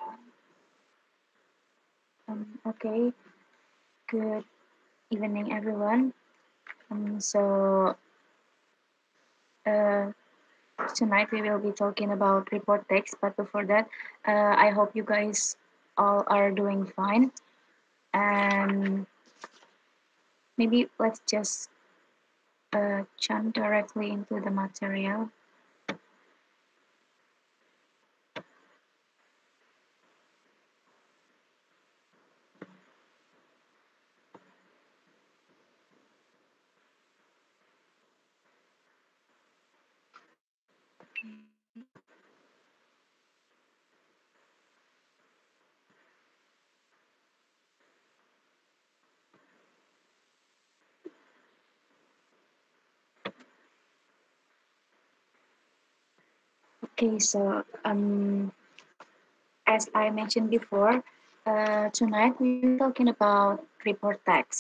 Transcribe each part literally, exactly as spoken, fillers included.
Um, okay, good evening, everyone. Um, so uh, tonight we will be talking about report text, but before that, uh, I hope you guys all are doing fine. And maybe let's just uh, jump directly into the material. Okay, so um, as I mentioned before, uh, tonight we'll be talking about report text.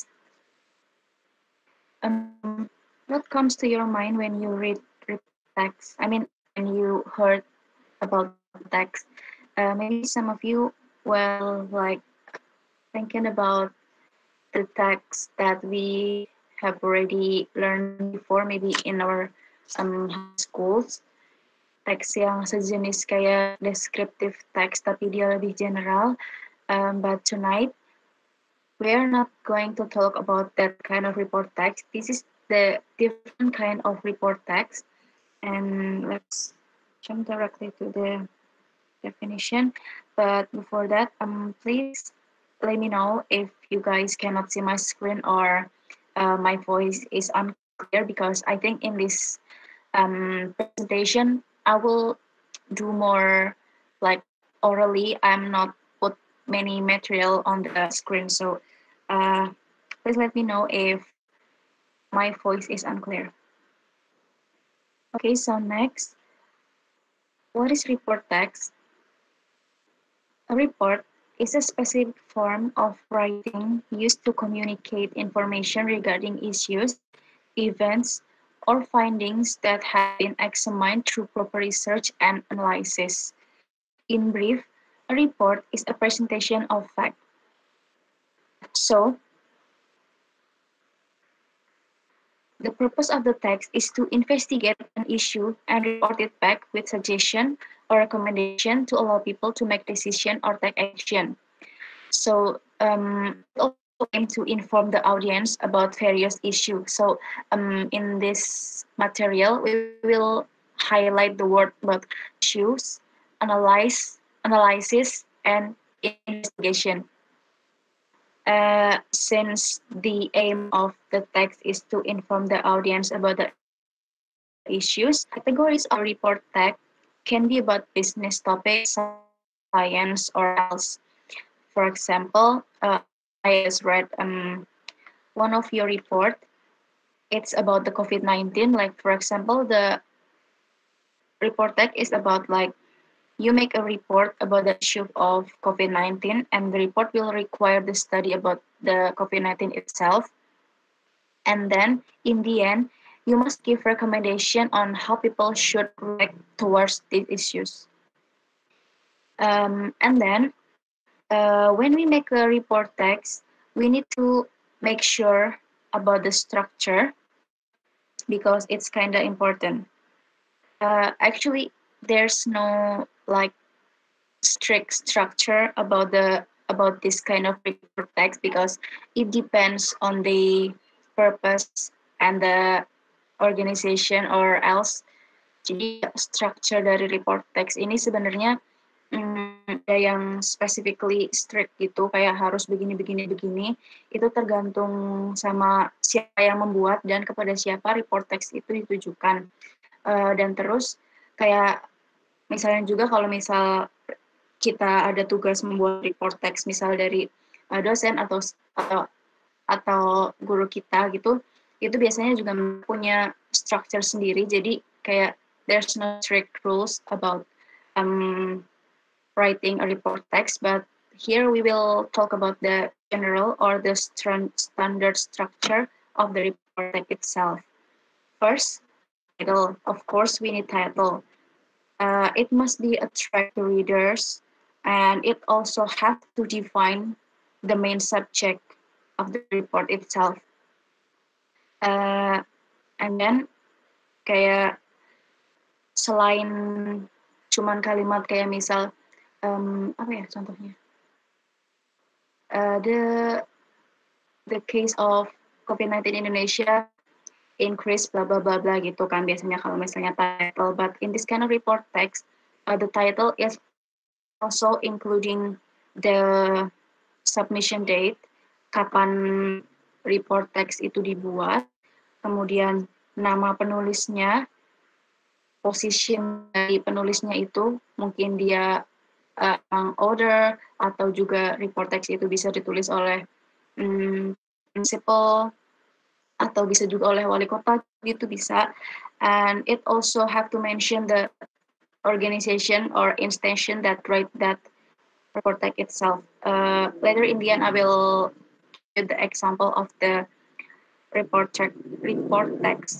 Um, what comes to your mind when you read report text? I mean, when you heard about report text, uh, maybe some of you well like thinking about the text that we have already learned before, maybe in our um, high schools. Teks yang sejenis kayak descriptive text tapi dia lebih general. Um, but tonight we are not going to talk about that kind of report text. This is the different kind of report text. And let's jump directly to the definition. But before that, um, please let me know if you guys cannot see my screen or uh, my voice is unclear because I think in this um, presentation I will do more like orally. I'm not put many material on the screen, so uh, please let me know if my voice is unclear. Okay, so next, what is report text? A report is a specific form of writing used to communicate information regarding issues, events, or findings that have been examined through proper research and analysis. In brief, a report is a presentation of fact. So, the purpose of the text is to investigate an issue and report it back with suggestion or recommendation to allow people to make decision or take action. So um, it also aim to inform the audience about various issues. So um, in this material, we will highlight the word about issues, analyze, analysis, and investigation. Uh, since the aim of the text is to inform the audience about the issues, categories of report text can be about business topics, science, or else. For example, uh, I just read um, one of your report. It's about the COVID nineteen. Like for example, the report tag is about like you make a report about the issue of COVID nineteen, and the report will require the study about the COVID nineteen itself. And then in the end, you must give recommendation on how people should react towards these issues. Um, and then uh, when we make a report text, we need to make sure about the structure because it's kind of important. Uh, actually, there's no like strict structure about the about this kind of report text because it depends on the purpose and the organization or else. Jadi structure dari report text ini sebenarnya hmm, ada yang specifically strict gitu kayak harus begini begini begini itu tergantung sama siapa yang membuat dan kepada siapa report text itu ditujukan. Uh, dan terus kayak misalnya juga kalau misal kita ada tugas membuat report text misal dari uh, dosen atau atau atau guru kita gitu itu biasanya juga punya structure sendiri jadi kayak there's no strict rules about um, writing a report text but here we will talk about the general or the standard structure of the report text itself. First, title. Of course we need title. Uh, it must be attract the readers and it also has to define the main subject of the report itself. Uh, and then kayak selain cuman kalimat kayak misal um, apa ya contohnya uh, the the case of COVID nineteen Indonesia increase bla bla bla bla gitu kan biasanya kalau misalnya title, but in this kind of report text uh, the title is also including the submission date, kapan report text itu dibuat, kemudian nama penulisnya, position dari penulisnya itu, mungkin dia uh, author atau juga report text itu bisa ditulis oleh um, principal atau bisa juga oleh wali kota gitu bisa. And it also have to mention the organization or institution that write that report text itself. Uh, later in the end, I will give the example of the report text. Report text.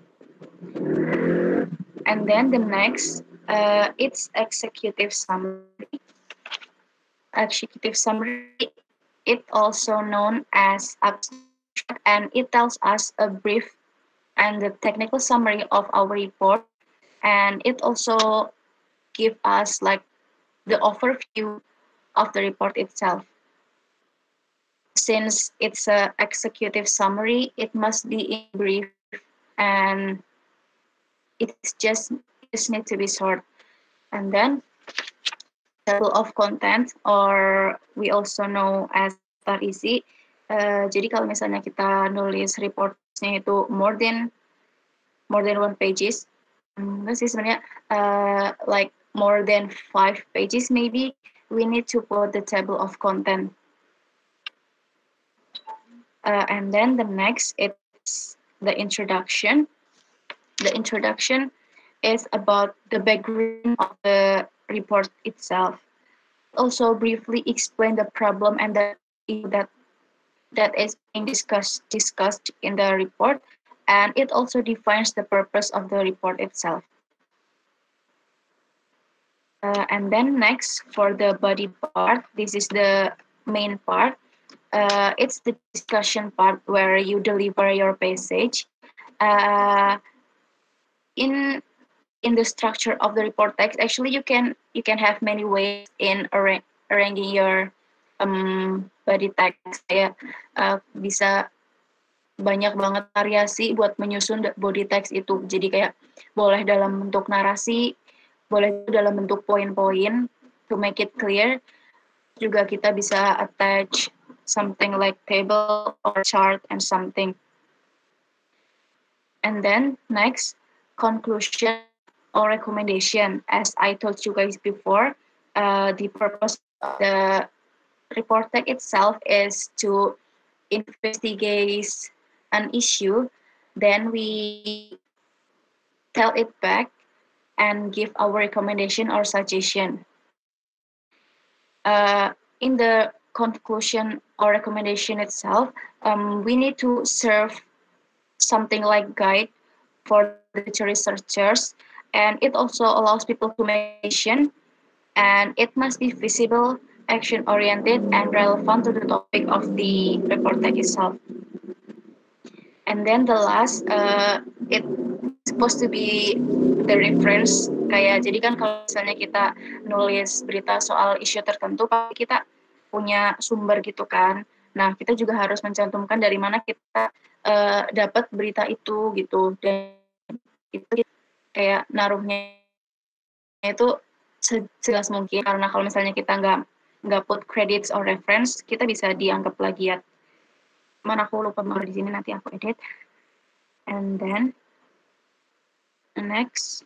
And then the next, uh, it's executive summary. Executive summary, it also known as abstract, and it tells us a brief and the technical summary of our report, and it also give us like the overview of the report itself. Since it's a executive summary, it must be in brief and it's just it just need to be short. And then table of content, or we also know as daftar isi. Uh, jadi kalau misalnya kita nulis reportnya itu more than more than one pages, enggak sih sebenarnya uh, like more than five pages maybe, we need to put the table of content. Uh, and then the next, it's the introduction. The introduction is about the background of the report itself. Also briefly explain the problem and the issue that that is being discussed discussed in the report, and it also defines the purpose of the report itself. Uh, and then next, for the body part, this is the main part. Uh, it's the discussion part where you deliver your passage. Uh, in in the structure of the report text, actually you can you can have many ways in arra arranging your um, body text. Ya, uh, bisa banyak banget variasi buat menyusun body text itu. Jadi kayak boleh dalam bentuk narasi, boleh dalam bentuk poin-poin to make it clear. Juga kita bisa attach something like table or chart and something. And then next, conclusion or recommendation. As I told you guys before, uh, the purpose of the report text itself is to investigate an issue, then we tell it back and give our recommendation or suggestion. Uh, in the conclusion or recommendation itself, um, we need to serve something like guide for the researchers, and it also allows people to make decision, and it must be visible, action oriented, and relevant to the topic of the report text itself. And then the last, uh, it supposed to be the reference. Kayak jadi kan kalau misalnya kita nulis berita soal isu tertentu, pasti kita punya sumber gitu kan. Nah, kita juga harus mencantumkan dari mana kita uh, dapat berita itu gitu. Dan itu kayak naruhnya itu sejelas mungkin, karena kalau misalnya kita nggak nggak put credits or reference, kita bisa dianggap plagiat. Mana aku lupa mau di sini, nanti aku edit. And then next,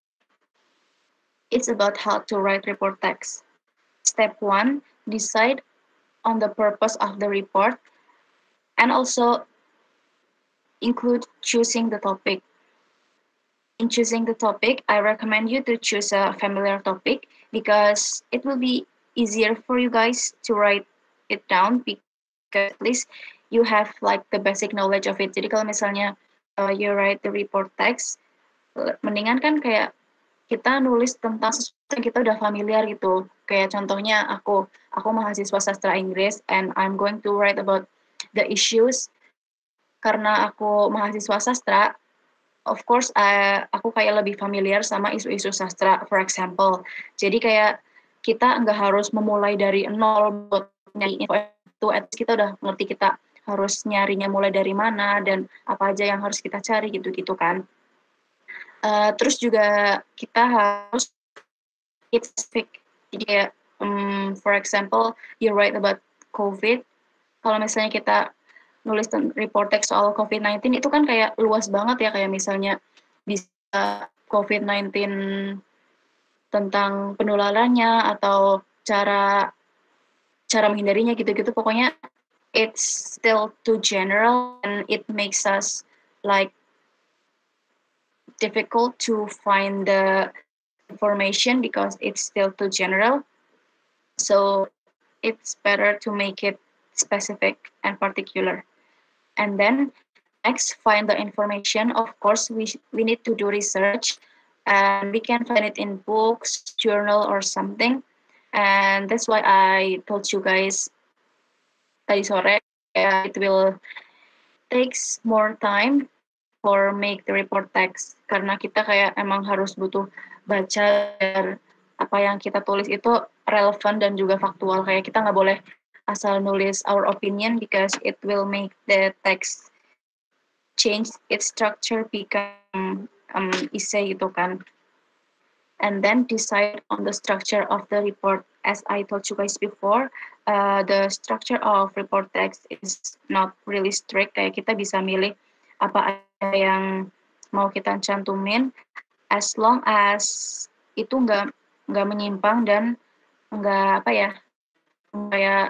it's about how to write report text. Step one, decide on the purpose of the report, and also include choosing the topic. In choosing the topic, I recommend you to choose a familiar topic because it will be easier for you guys to write it down, because at least you have like the basic knowledge of it. Jadi kalau misalnya uh, you write the report text, mendingan kan kayak kita nulis tentang sesuatu yang kita udah familiar gitu. Kayak contohnya aku, aku mahasiswa sastra Inggris and I'm going to write about the issues karena aku mahasiswa sastra. Of course, uh, aku kayak lebih familiar sama isu-isu sastra, for example. Jadi kayak kita nggak harus memulai dari nol buat nyari info itu, at least kita udah ngerti kita harus nyarinya mulai dari mana dan apa aja yang harus kita cari gitu-gitu kan. Uh, terus juga kita harus it's specific. Jadi kayak, um, for example, you write about COVID. Kalau misalnya kita nulis report text soal COVID nineteen itu kan kayak luas banget ya, kayak misalnya bisa COVID nineteen tentang penularannya atau cara cara menghindarinya gitu-gitu. Pokoknya it's still too general and it makes us like difficult to find the information because it's still too general. So it's better to make it specific and particular. And then next, find the information. Of course, we we need to do research, and we can find it in books, journal, or something. And that's why I told you guys tadi sore, uh, it will takes more time for make the report text karena kita kayak emang harus butuh baca biar apa yang kita tulis itu relevan dan juga faktual. Kayak kita nggak boleh asal nulis our opinion because it will make the text change its structure become um, essay gitu kan. And then decide on the structure of the report. As I told you guys before, uh, the structure of report text is not really strict. Kayak kita bisa milih apa yang mau kita cantumin, as long as itu nggak nggak menyimpang dan nggak apa ya, kayak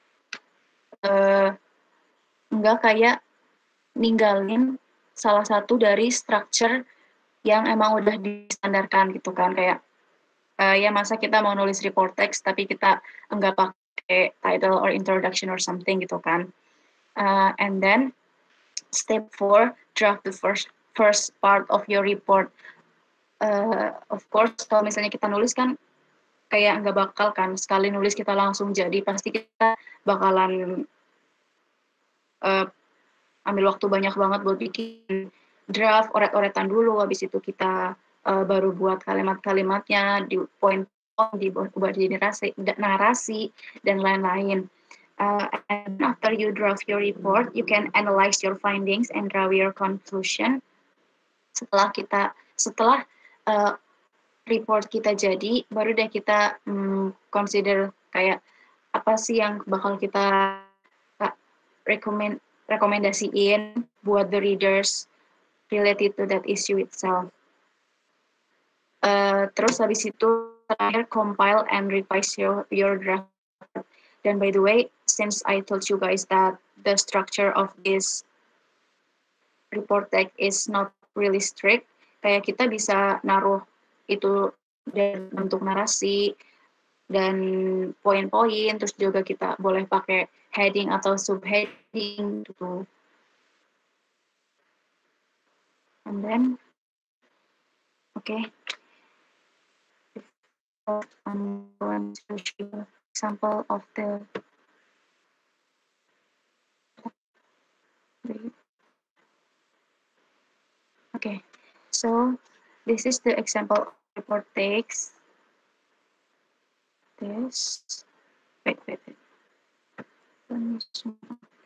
uh, nggak kayak ninggalin salah satu dari structure yang emang udah distandarkan gitu kan. Kayak uh, ya masa kita mau nulis report text tapi kita enggak pakai title or introduction or something gitu kan. Uh, and then step four, draft the first first part of your report. Uh, of course kalau misalnya kita nulis kan kayak nggak bakal kan sekali nulis kita langsung jadi, pasti kita bakalan uh, ambil waktu banyak banget buat bikin draft, oret-oretan dulu, habis itu kita uh, baru buat kalimat-kalimatnya, di point dibuat jadi narasi, narasi dan lain-lain. Uh, and after you draft your report, you can analyze your findings and draw your conclusion. Setelah kita, setelah uh, report kita jadi, baru deh kita um, consider kayak apa sih yang bakal kita uh, recommend rekomendasiin buat the readers related to that issue itself. Uh, terus habis itu terakhir compile and revise your your draft. Dan by the way, since I told you guys that the structure of this report text is not really strict, kayak kita bisa naruh itu dalam bentuk narasi dan poin-poin, terus juga kita boleh pakai heading atau subheading gitu. And then, okay, I'm going to show you example of the okay, so this is the example report text. This, wait, wait, wait. Let me zoom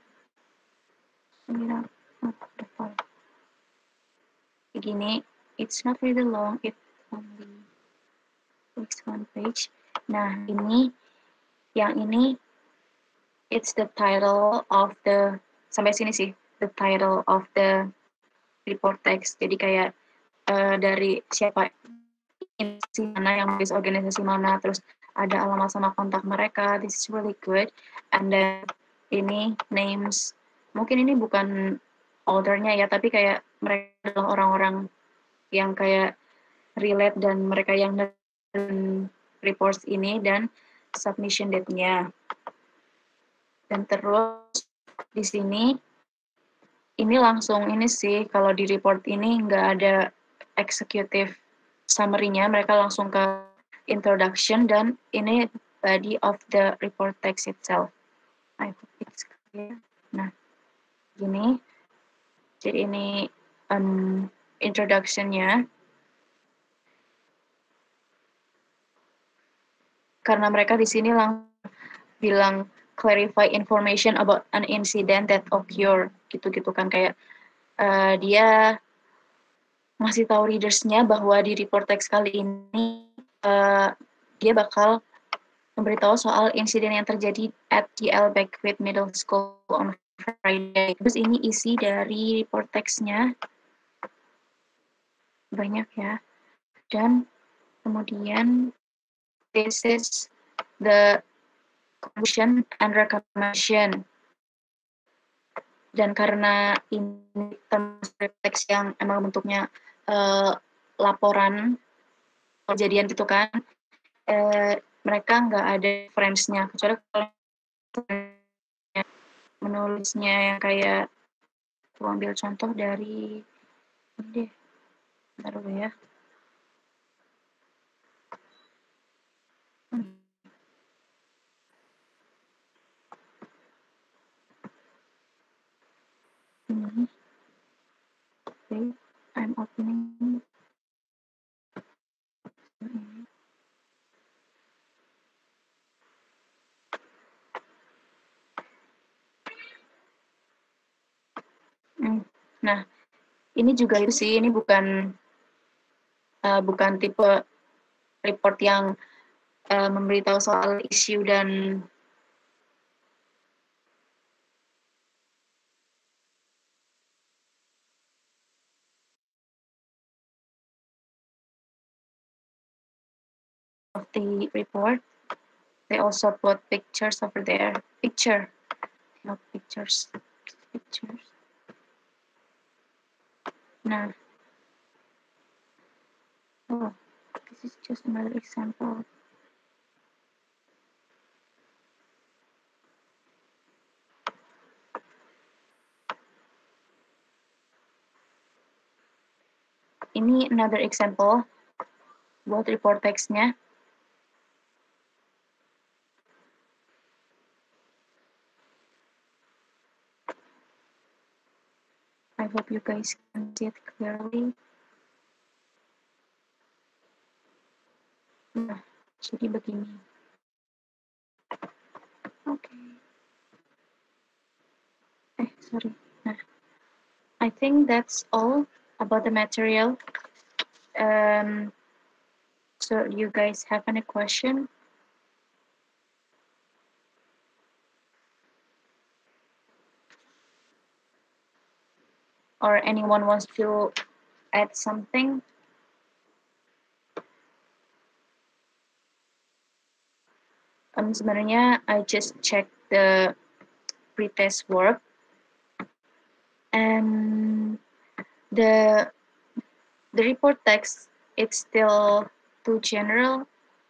it up. Oh, the file. Begini, it's not really long, it only takes one page. Nah, ini, yang ini, it's the title of the, sampai sini sih, the title of the report text. Jadi kayak uh, dari siapa organisasi mana yang nulis organisasi mana, terus ada alamat sama kontak mereka. This is really good. And then ini names, mungkin ini bukan author-nya ya, tapi kayak mereka adalah orang-orang yang kayak relate dan mereka yang reports ini dan submission date-nya. Dan terus di sini ini langsung ini sih, kalau di report ini nggak ada executive summary-nya, mereka langsung ke introduction, dan ini body of the report text itself. I hope it's clear. Nah, gini. Jadi ini um, introduction-nya. Karena mereka di sini langsung bilang clarify information about an incident that occur, gitu-gitu kan, kayak uh, dia ngasih tahu readers-nya bahwa di report text kali ini uh, dia bakal memberitahu soal insiden yang terjadi at G L Beckwith Middle School on Friday. Terus ini isi dari report text-nya, banyak ya. Dan kemudian this is the conclusion and recommendation. Dan karena ini termasuk teks yang emang bentuknya uh, laporan kejadian gitu kan, uh, mereka nggak ada reference-nya, kecuali kalau menulisnya yang kayak, aku ambil contoh dari ini deh, bentar dulu ya. Hmm. Ini, okay, I'm opening. Hmm. Nah, ini juga itu sih, ini bukan uh, bukan tipe report yang uh, memberitahu soal isu dan of the report. They also put pictures over there. Picture, not pictures. Pictures. Nah, oh, this is just another example. Ini another example buat report text-nya. I hope you guys can see it clearly. Nah, jadi begini. Oke. Okay. Eh, sorry. Nah, I think that's all about the material. Um, so you guys have any question? Or anyone wants to add something? Um, sebenarnya I just check the pretest work, and the the report text, it's still too general,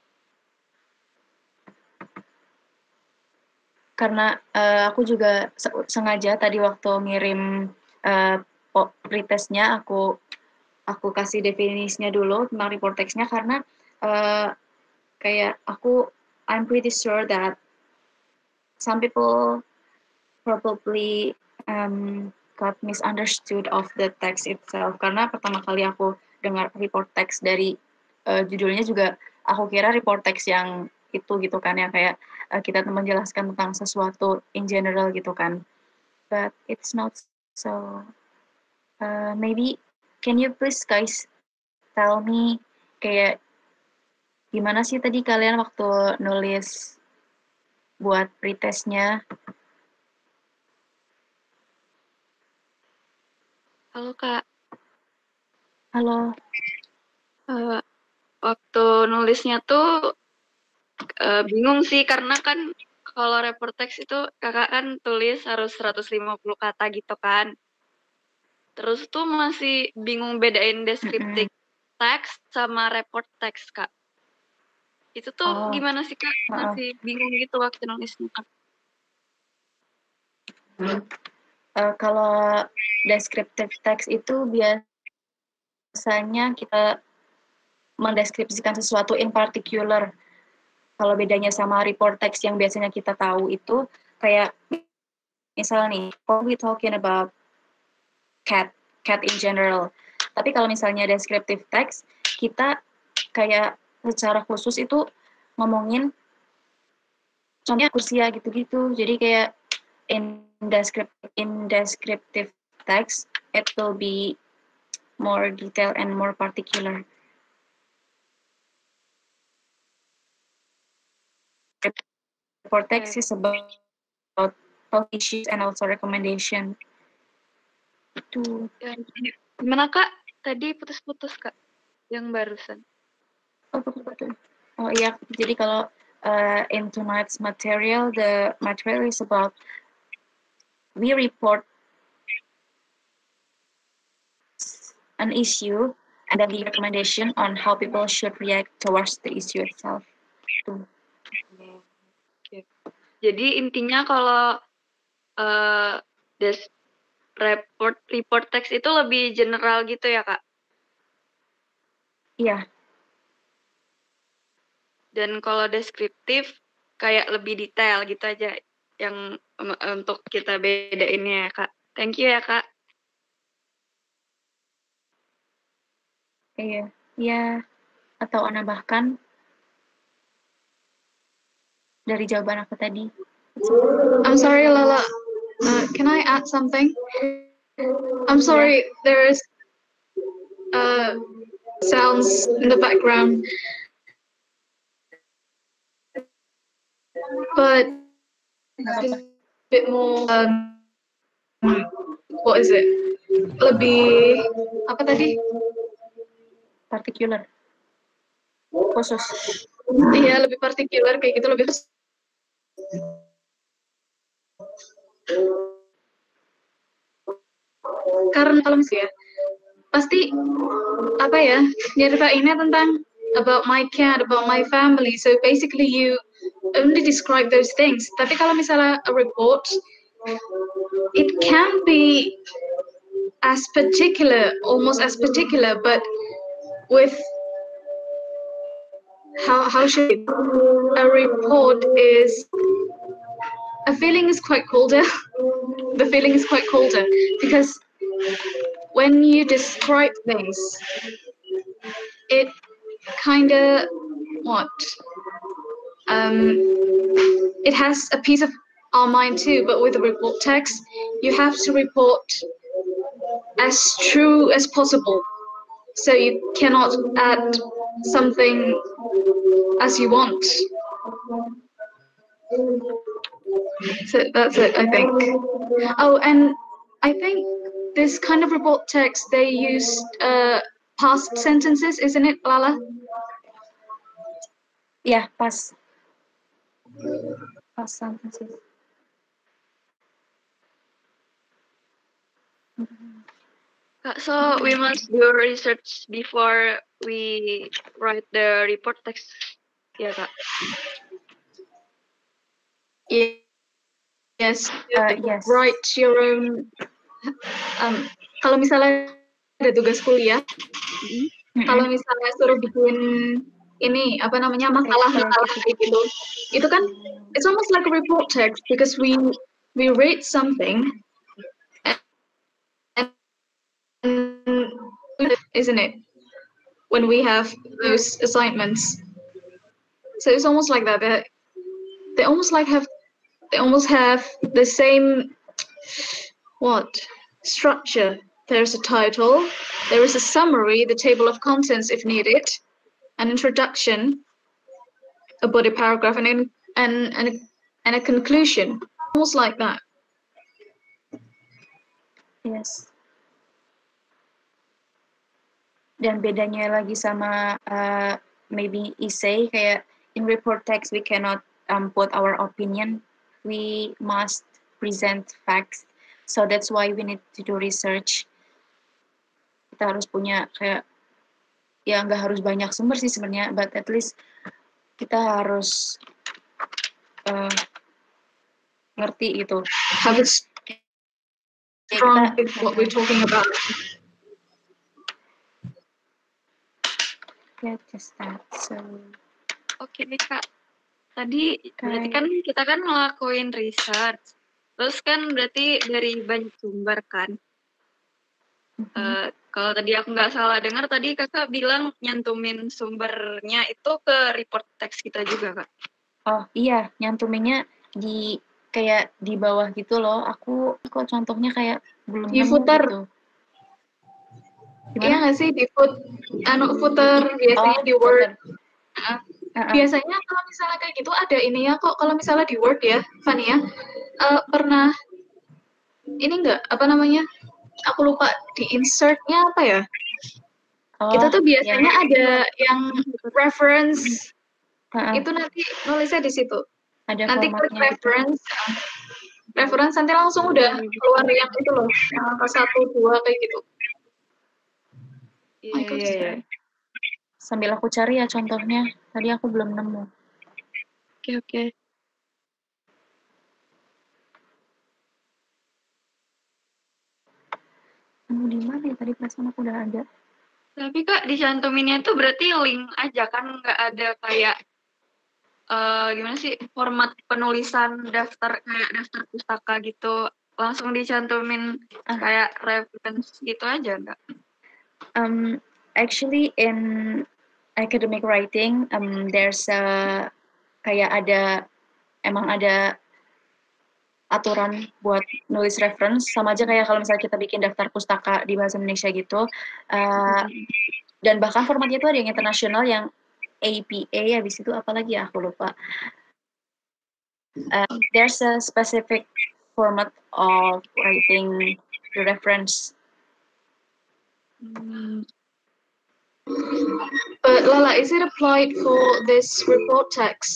karena uh, aku juga sengaja tadi waktu ngirim uh, pretestnya aku aku kasih definisinya dulu tentang report text-nya, karena uh, kayak aku I'm pretty sure that some people probably um, got misunderstood of the text itself, karena pertama kali aku dengar report text dari uh, judulnya juga aku kira report text yang itu gitu kan, yang kayak uh, kita menjelaskan tentang sesuatu in general gitu kan, but it's not so. Uh, maybe can you please guys tell me kayak gimana sih tadi kalian waktu nulis buat pretestnya? Halo Kak. Halo. Uh, waktu nulisnya tuh uh, bingung sih, karena kan kalau report text itu kakak kan tulis harus seratus lima puluh kata gitu kan. Terus tuh masih bingung bedain deskriptif Mm-mm. text sama report text Kak. Itu tuh Oh, gimana sih Kak? maaf. Masih bingung gitu waktu nulisnya Kak. Uh, kalau descriptive text itu biasanya kita mendeskripsikan sesuatu in particular. Kalau bedanya sama report text yang biasanya kita tahu itu kayak misalnya nih, kalau we talking about cat, cat in general. Tapi kalau misalnya descriptive text, kita kayak secara khusus itu ngomongin contohnya kursia gitu-gitu. Jadi kayak in descriptive, in descriptive text, it will be more detailed and more particular. Report text is about, about issues and also recommendation. Itu. Gimana Kak? Tadi putus-putus Kak, yang barusan. Oh, betul-betul. Oh iya, jadi kalau uh, in tonight's material, the material is about we report an issue and then the recommendation on how people should react towards the issue itself. Tuh. Okay. Jadi intinya kalau uh, des report report text itu lebih general gitu ya Kak? Iya. Dan kalau deskriptif kayak lebih detail gitu aja yang um, untuk kita bedainnya ya Kak. Thank you ya Kak. Iya, iya. Atau Ana bahkan dari jawaban aku tadi. I'm sorry, Lala. Uh, can I add something? I'm sorry, yeah. There's uh, sounds in the background. But a bit more, um, what is it? Lebih, apa tadi? Particular. Khusus. Iya, lebih partikular kayak gitu, lebih khusus. Karena kalau misalnya pasti apa ya nyeritainnya tentang about my cat, about my family, so basically you only describe those things. Tapi kalau misalnya a report, it can be as particular, almost as particular, but with how how should it, a report is a feeling is quite colder. The feeling is quite colder because when you describe things, it kind of what um, it has a piece of our mind too. But with the report text, you have to report as true as possible, so you cannot add something as you want. So that's it, I think. Oh, and I think this kind of report text, they use uh, past sentences, isn't it, Lala? Yeah, past. Past sentences. So we must do research before we write the report text, ya Kak? Yes, uh, yes. Write your own. Um, kalau misalnya ada tugas kuliah, mm-hmm. kalau misalnya suruh bikin ini apa namanya masalah-masalah kayak gitu, itu kan it's almost like a report text because we we read something, and, and isn't it when we have those assignments? So it's almost like that. They they almost like have they almost have the same what structure. There's a title, there is a summary, the table of contents if needed, an introduction, a body paragraph, and and and a, and a conclusion. Almost like that. Yes. Dan bedanya lagi sama uh, maybe essay, kayak in report text we cannot um, put our opinion, we must present facts, so that's why we need to do research. Kita harus punya kayak ya nggak harus banyak sumber sih sebenarnya, but at least kita harus uh, ngerti gitu. Have a strong with what we're talking about. Yeah, just that. So, Oke nih Kak. Tadi berarti Okay. kan kita kan ngelakuin research. Terus kan berarti dari banyak sumber kan. mhm. Eh, kalau tadi aku nggak salah dengar tadi Kakak bilang nyantumin sumbernya itu ke report teks kita juga Kak. Oh iya, nyantuminnya di kayak di bawah gitu loh. Aku kok contohnya kayak belum Di nemu footer. gitu. Iya Gimana? nggak sih di foot, anu footer biasanya Oh, di Word. footer. Uh, Uh-uh. Biasanya kalau misalnya kayak gitu ada ininya kok. Kalau misalnya di Word ya, Fania, uh, pernah ini enggak apa namanya? Aku lupa di insertnya apa ya? Oh, Itu tuh biasanya ya. ada yang reference. Uh-uh. Itu nanti nulisnya di situ. Ada Nanti klik formatnya gitu. reference. Uh, reference nanti langsung udah keluar yang itu loh, yang angka satu, dua kayak gitu. Iya, iya, iya. Sambil aku cari ya contohnya. Tadi aku belum nemu. Oke, oke. Nemu di mana ya? Tadi perasaan aku udah ada. Tapi Kak, dicantuminnya itu berarti link aja kan, nggak ada kayak uh, gimana sih format penulisan daftar kayak daftar pustaka gitu, langsung dicantumin Ah. kayak reference gitu aja nggak? Um, actually in academic writing, um, there's a kayak ada emang ada aturan buat nulis reference, sama aja kayak kalau misalnya kita bikin daftar pustaka di bahasa Indonesia gitu. Uh, dan bahkan formatnya itu ada yang internasional, yang A P A, habis itu apa lagi ya aku lupa. Uh, there's a specific format of writing the reference. Hmm. But Lala, is it applied for this report text?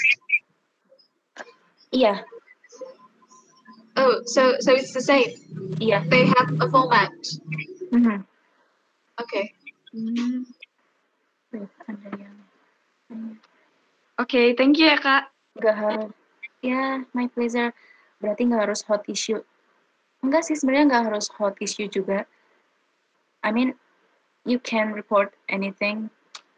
Iya. Oh, so so it's the same. Iya. They have a format. Mm-hmm. Okay. Hmm. Wait, ada yang. Oke, okay, thank you ya Kak. Gak harus. Ya, my pleasure. Berarti nggak harus hot issue. Enggak sih, sebenarnya nggak harus hot issue juga. I mean, you can report anything.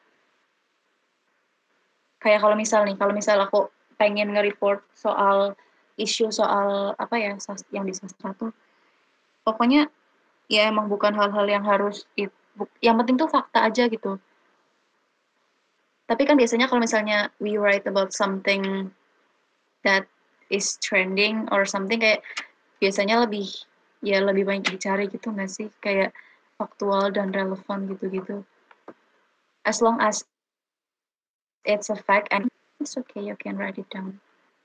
Kayak kalau misal nih, kalau misal aku pengen nge-report soal isu soal apa ya, yang di sastra tuh, pokoknya ya emang bukan hal-hal yang harus, yang penting tuh fakta aja gitu. Tapi kan biasanya kalau misalnya we write about something that is trending or something, kayak biasanya lebih ya lebih banyak dicari gitu nggak sih, kayak faktual dan relevan gitu-gitu. As long as it's a fact and it's okay, you can write it down.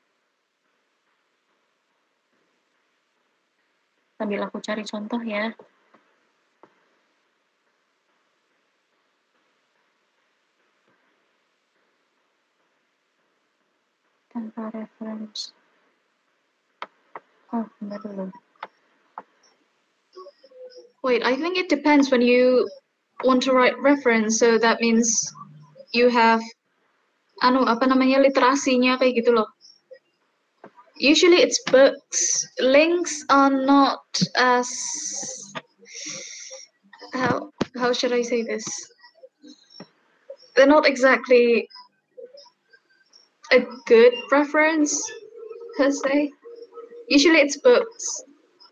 Sambil aku cari contoh ya. Tanpa reference. Oh, enggak dulu. Wait, I think it depends when you want to write reference. So that means you have anu apa namanya literasinya kayak gitu loh. Usually it's books. Links are not as how how should I say this? They're not exactly a good reference per se. Usually it's books.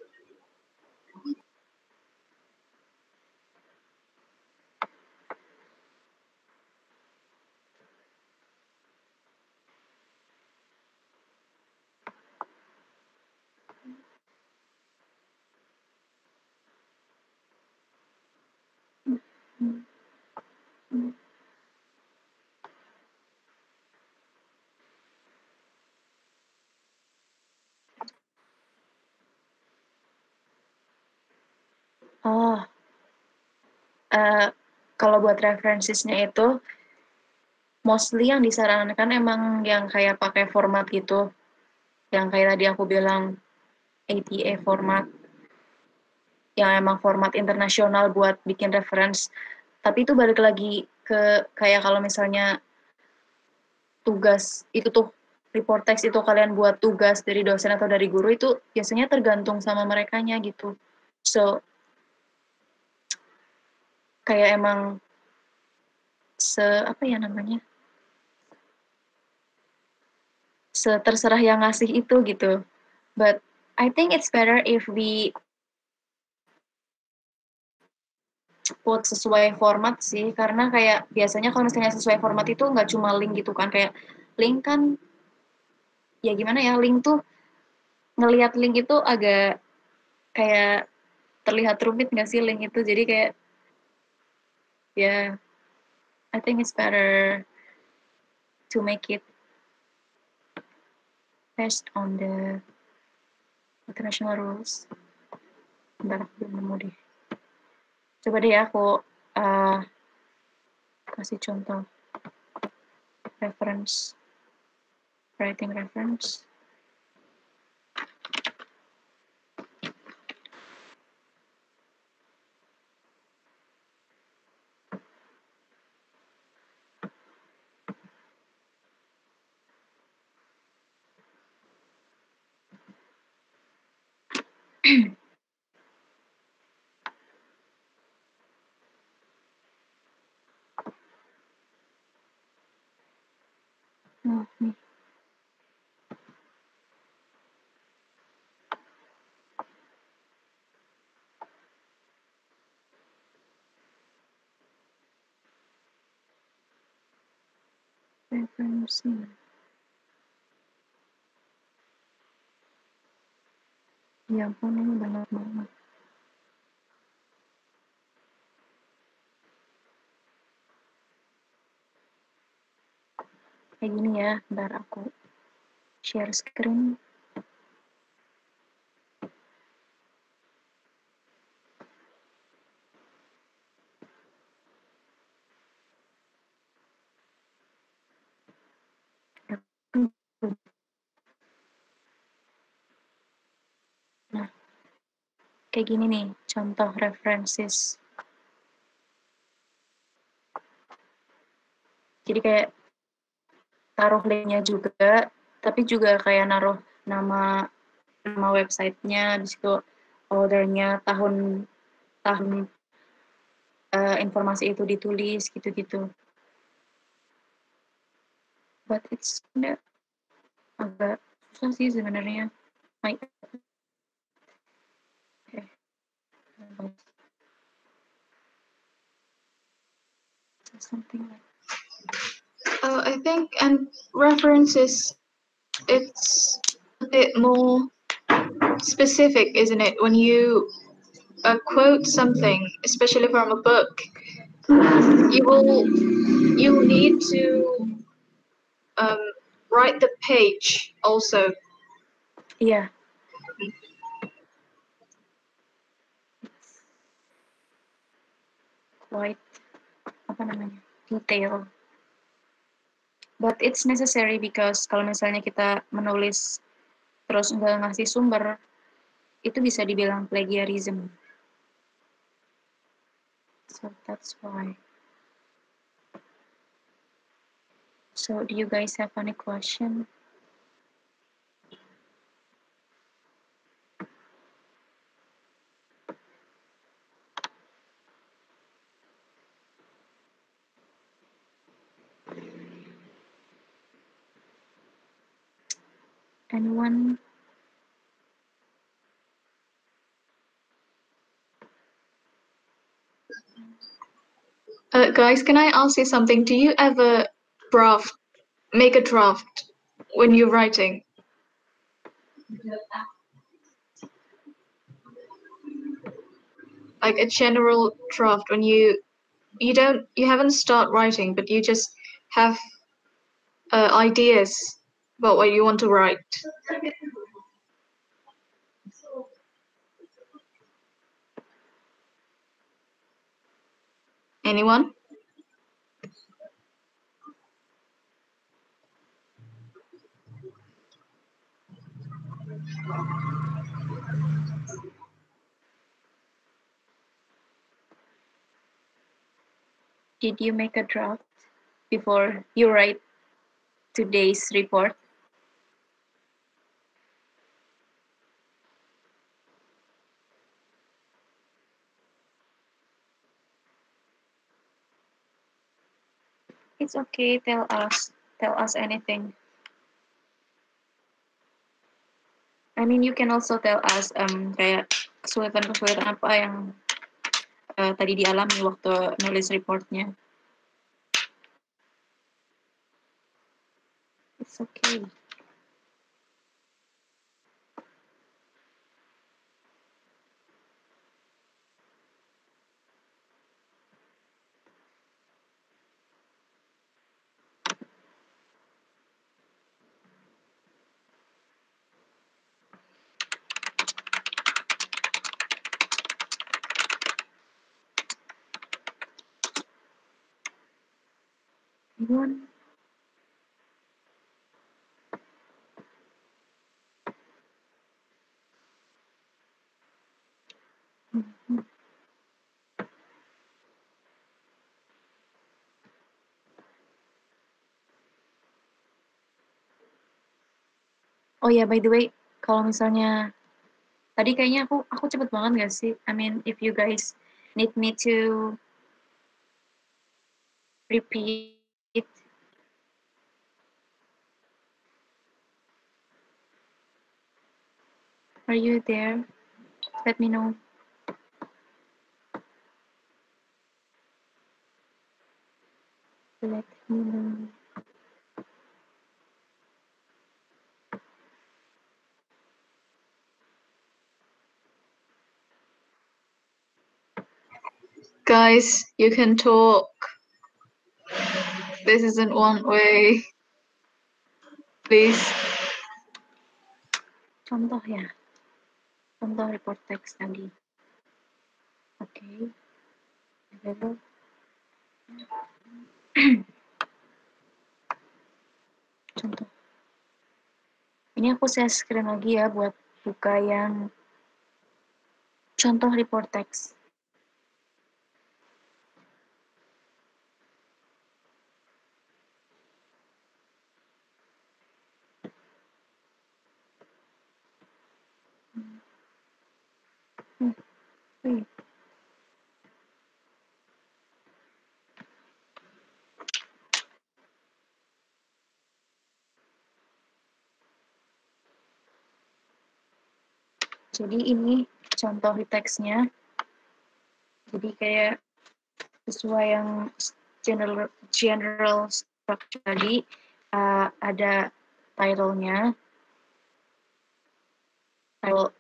Oh, uh, kalau buat references-nya itu, mostly yang disarankan emang yang kayak pakai format gitu, yang kayak tadi aku bilang A P A format, yang emang format internasional buat bikin reference. Tapi itu balik lagi ke kayak kalau misalnya tugas itu tuh report text itu kalian buat tugas dari dosen atau dari guru, itu biasanya tergantung sama merekanya gitu. So kayak emang se apa ya namanya, seterserah yang ngasih itu gitu. But I think it's better if we put sesuai format sih, karena kayak biasanya kalau misalnya sesuai format itu nggak cuma link gitu kan, kayak link kan ya gimana ya, link tuh ngelihat link itu agak kayak terlihat rumit nggak sih link itu, jadi kayak ya yeah, I think it's better to make it based on the international rules. Bentar aku belum nemu deh. Coba deh ya aku uh, kasih contoh reference, writing reference. Oh, nih. Reference. Ya ampun, ini banyak banget. Kayak gini ya, bentar aku share screen. Nah, kayak gini nih, contoh references. Jadi kayak taruh linknya juga, tapi juga kayak naruh nama nama websitenya, di situ ordernya, tahun tahun uh, informasi itu ditulis gitu-gitu. But it's agak agak susah sih sebenarnya. My, okay. Something like. Uh, I think and references, it's a bit more specific, isn't it? When you uh, quote something, especially from a book, you will you need to um, write the page also. Yeah. Quite apa namanya, detail. But it's necessary because kalau misalnya kita menulis terus nggak ngasih sumber, itu bisa dibilang plagiarism. So that's why. So do you guys have any question? Anyone? Uh, guys, can I ask you something? Do you ever draft, make a draft when you're writing? Like a general draft when you you don't you haven't start writing, but you just have uh, ideas about what you want to write. Anyone? Did you make a draft before you write today's report? It's okay, tell us. Tell us anything. I mean, you can also tell us um kayak kesulitan-kesulitan apa yang uh, tadi dialami waktu nulis reportnya. It's okay. One. Mhm. Oh ya, yeah, by the way, kalau misalnya tadi kayaknya aku aku cepet banget gak sih? I mean, if you guys need me to repeat, are you there? Let me know. Let me know. Guys, you can talk. This isn't one way. Please. Contoh ya. Contoh report text tadi. Oke. Okay. Contoh. Ini aku share screen lagi ya buat buka yang contoh report text. Hmm. Hmm. Jadi ini contoh teksnya. Jadi kayak sesuai yang general general structure tadi, uh, ada title-nya, title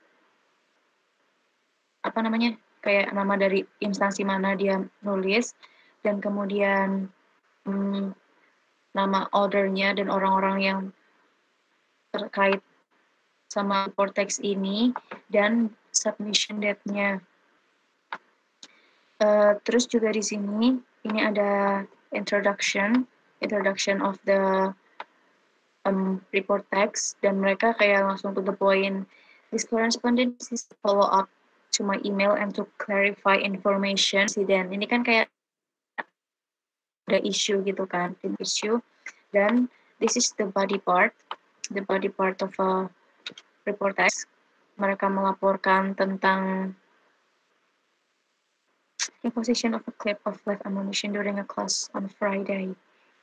apa namanya, kayak nama dari instansi mana dia nulis, dan kemudian hmm, nama author-nya dan orang-orang yang terkait sama report text ini, dan submission date-nya. Uh, terus juga di sini ini ada introduction, introduction of the um, report text, dan mereka kayak langsung to the point. This correspondence is follow up to my email and to clarify information. Dan ini kan kayak ada issue gitu kan, issue. Dan this is the body part, the body part of a report text. Mereka melaporkan tentang imposition of a clip of live ammunition during a class on Friday.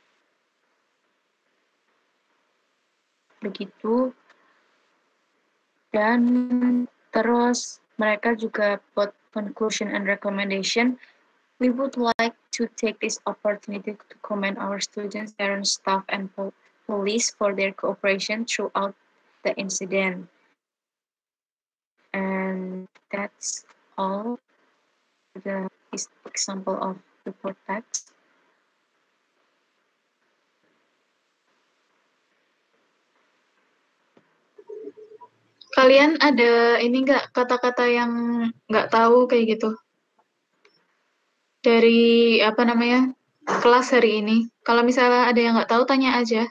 Begitu. Dan terus mereka juga buat conclusion and recommendation. We would like to take this opportunity to commend our students, parents, staff, and po police for their cooperation throughout the incident. And that's all the example of report text. Kalian ada ini nggak kata-kata yang nggak tahu kayak gitu? Dari apa namanya kelas hari ini. Kalau misalnya ada yang nggak tahu, tanya aja.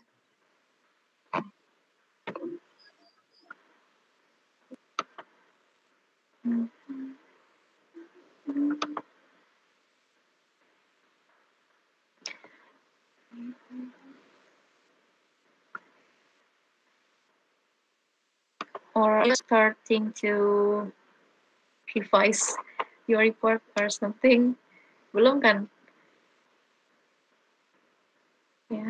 Or are you starting to revise your report or something? Belum kan? Yeah.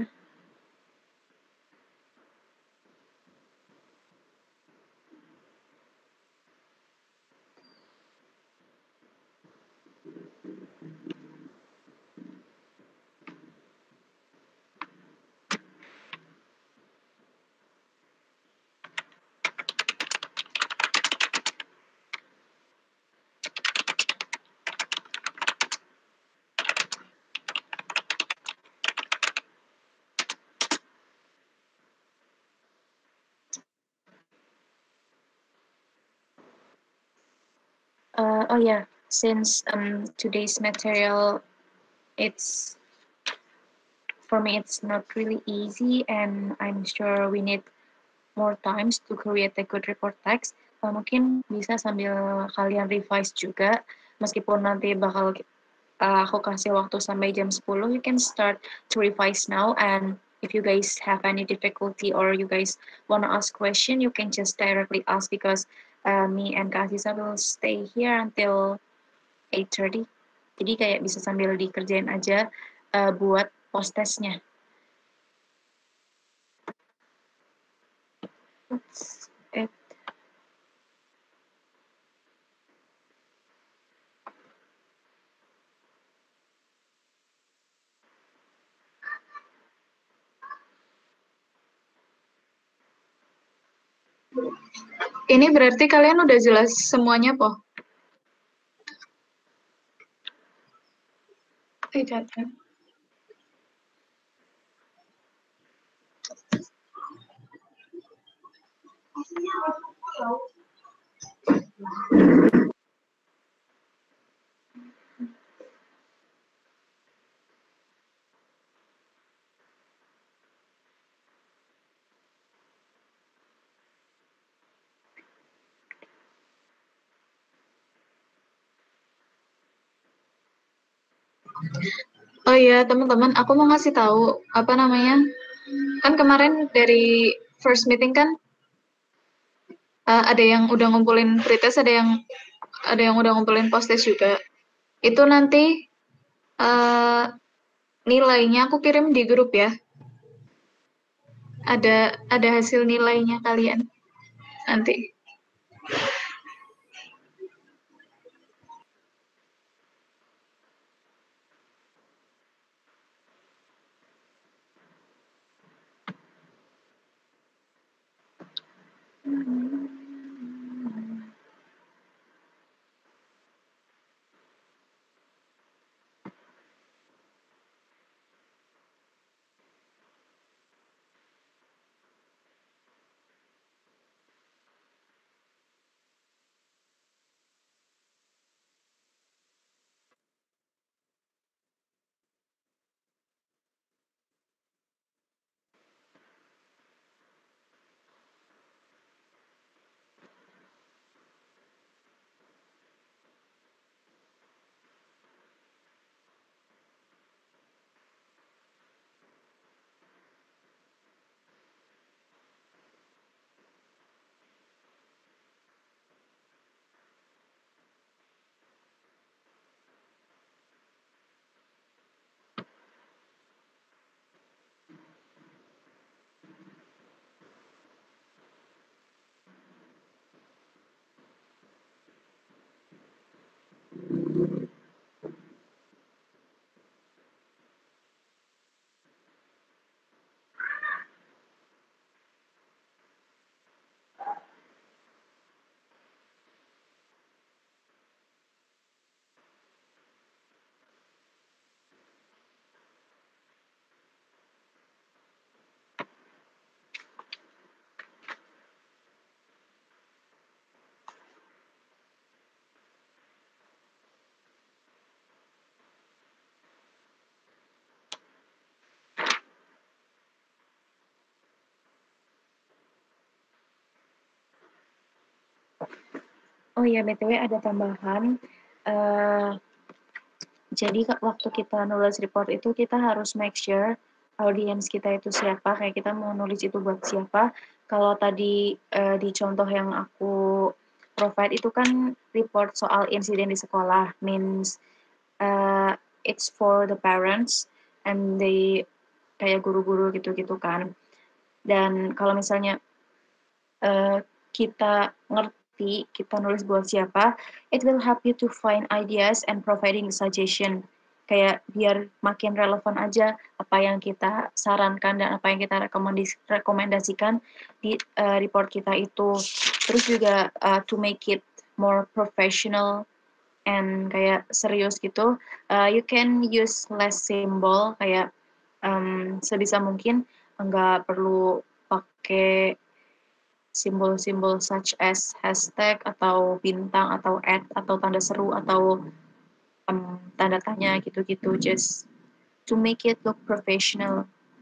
Uh, oh yeah, since um, today's material, it's for me it's not really easy, and I'm sure we need more times to create a good report text. Uh, mungkin bisa sambil kalian revise juga, meskipun nanti bakal uh, aku kasih waktu sampai jam sepuluh, you can start to revise now. And if you guys have any difficulty or you guys wanna ask question, you can just directly ask, because uh, me and Kak Aziza will stay here until eight thirty. Jadi kayak bisa sambil dikerjain aja uh, buat post testnya. That's it. Ini berarti kalian udah jelas semuanya, po? Tidak. Oh iya, teman-teman, aku mau ngasih tahu apa namanya? Kan kemarin dari first meeting kan uh, ada yang udah ngumpulin pretest, ada yang ada yang udah ngumpulin post test juga. Itu nanti uh, nilainya aku kirim di grup ya. Ada ada hasil nilainya kalian nanti. Oh iya, B T W ada tambahan. Uh, jadi waktu kita nulis report itu kita harus make sure audiens kita itu siapa, kayak kita mau nulis itu buat siapa. Kalau tadi uh, di contoh yang aku provide itu kan report soal insiden di sekolah, means uh, it's for the parents and they kayak guru-guru gitu-gitu kan. Dan kalau misalnya uh, kita ngerti kita nulis buat siapa, it will help you to find ideas and providing suggestion. Kayak biar makin relevan aja apa yang kita sarankan dan apa yang kita rekomendasikan di uh, report kita itu. Terus juga uh, to make it more professional and kayak serius gitu, uh, you can use less symbol, kayak um, sebisa mungkin nggak perlu pakai simbol-simbol such as hashtag atau bintang atau at atau tanda seru atau um, tanda tanya gitu-gitu, just to make it look professional.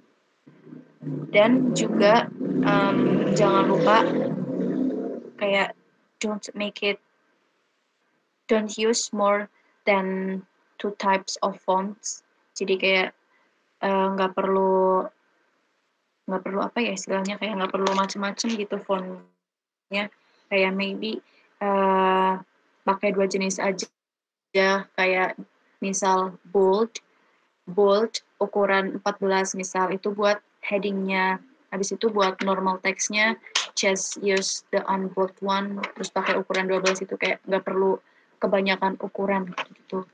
Dan juga um, jangan lupa kayak don't make it don't use more than two types of fonts. Jadi kayak nggak uh, perlu nggak perlu apa ya istilahnya, kayak nggak perlu macem-macem gitu fontnya, kayak maybe uh, pakai dua jenis aja, kayak misal bold bold ukuran empat belas misal, itu buat headingnya. Habis itu buat normal text-nya just use the unbold one, terus pakai ukuran dua belas, itu kayak nggak perlu kebanyakan ukuran gitu,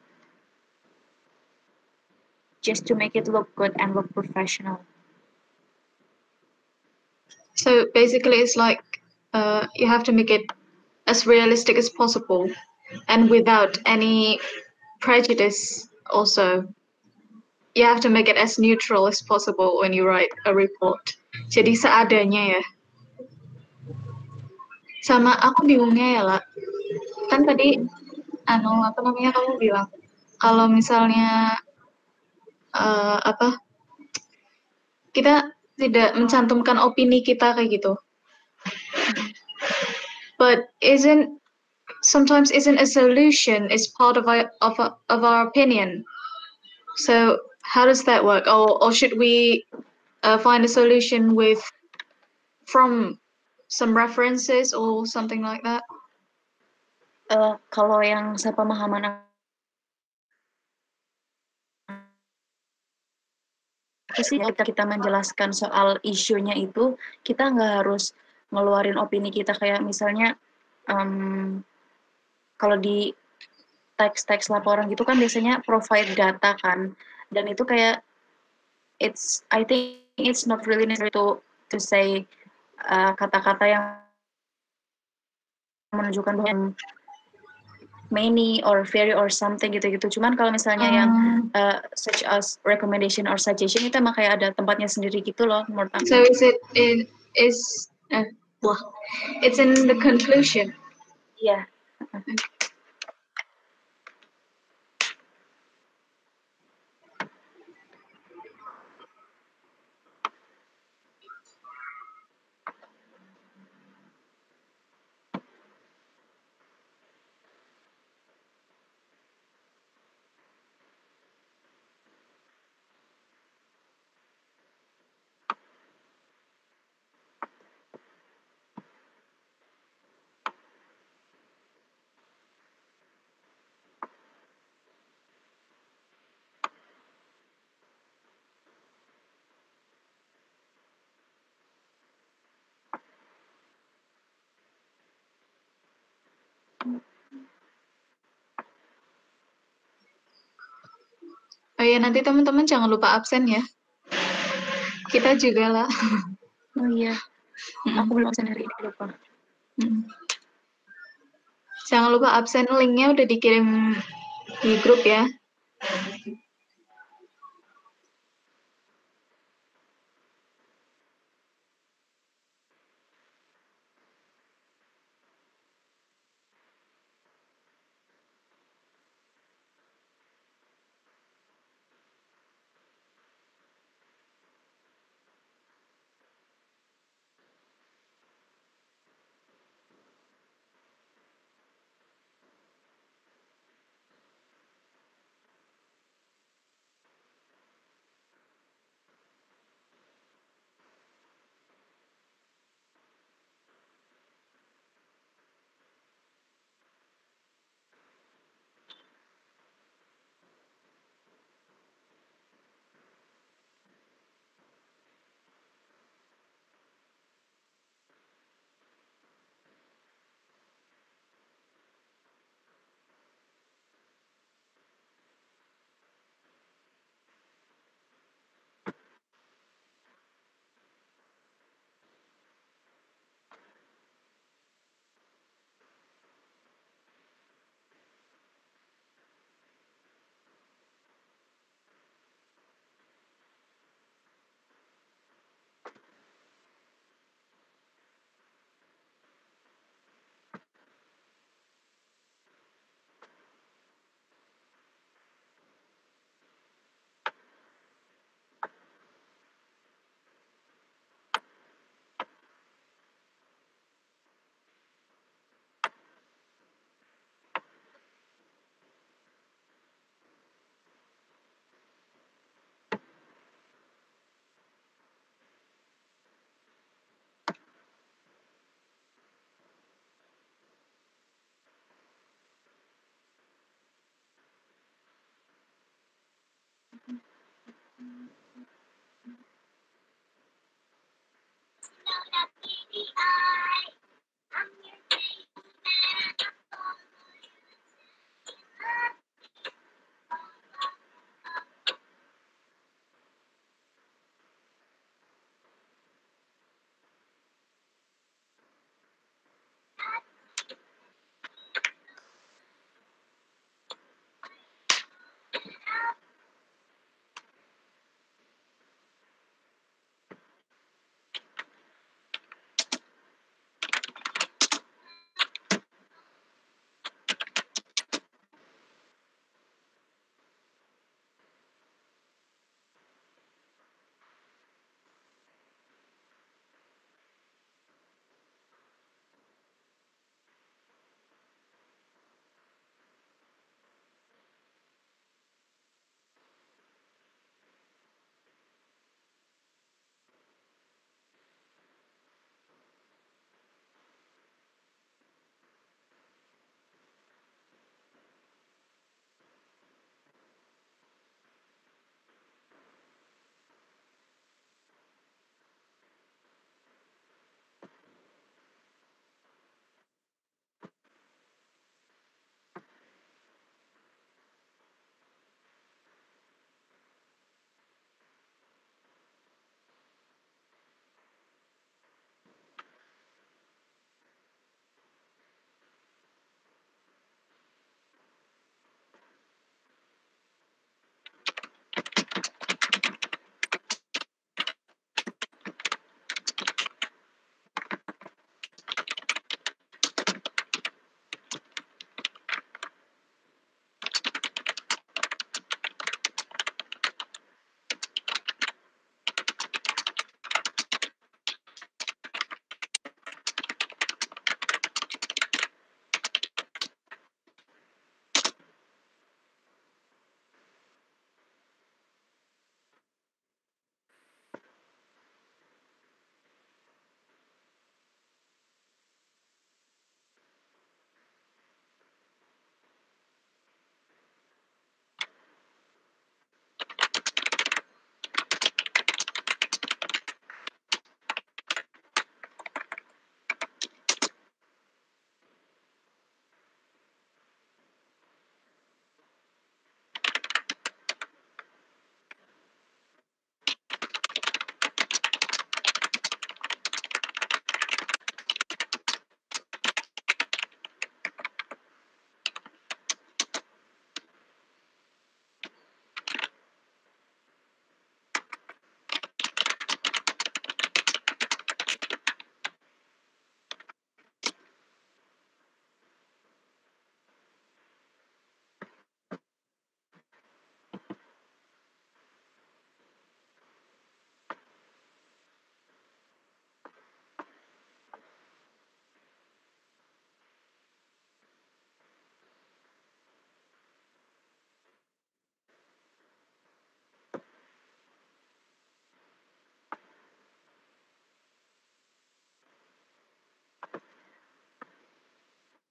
just to make it look good and look professional. So basically it's like uh, you have to make it as realistic as possible and without any prejudice also. You have to make it as neutral as possible when you write a report. Jadi seadanya ya. Sama aku bingungnya ya lah. Kan tadi anu apa namanya kamu bilang kalau misalnya uh, apa kita tidak mencantumkan opini kita kayak gitu. But isn't sometimes isn't a solution is part of our of, our, of our opinion. So how does that work? Or or should we uh, find a solution with from some references or something like that? Uh, kalau yang sepemahaman aku sih, ketika kita menjelaskan soal isunya itu, kita nggak harus ngeluarin opini kita, kayak misalnya um, kalau di teks-teks laporan gitu kan biasanya provide data kan, dan itu kayak it's I think it's not really necessary to to say uh, kata-kata yang menunjukkan bahwa many or very or something gitu-gitu. Cuman kalau misalnya um, yang uh, such as recommendation or suggestion itu emang kayak ada tempatnya sendiri gitu loh menurut aku. So is it in is uh, well, it's in the conclusion. Iya. Yeah. Oh ya, nanti teman-teman jangan lupa absen ya. Kita juga lah. Oh iya, mm-hmm. Aku belum absen hari ini, lupa. Mm-hmm. Jangan lupa absen, linknya udah dikirim di grup ya.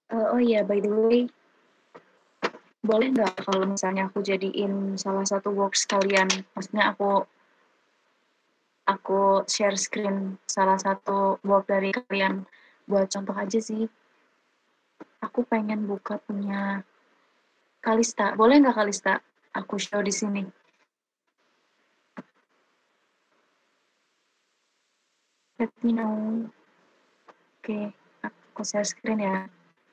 Uh, oh iya, by the way, boleh nggak kalau misalnya aku jadiin salah satu works kalian, maksudnya aku aku share screen salah satu work dari kalian buat contoh aja sih. Aku pengen buka punya Kalista, boleh nggak Kalista? Aku show di sini. Let me know. Oke, aku share screen ya.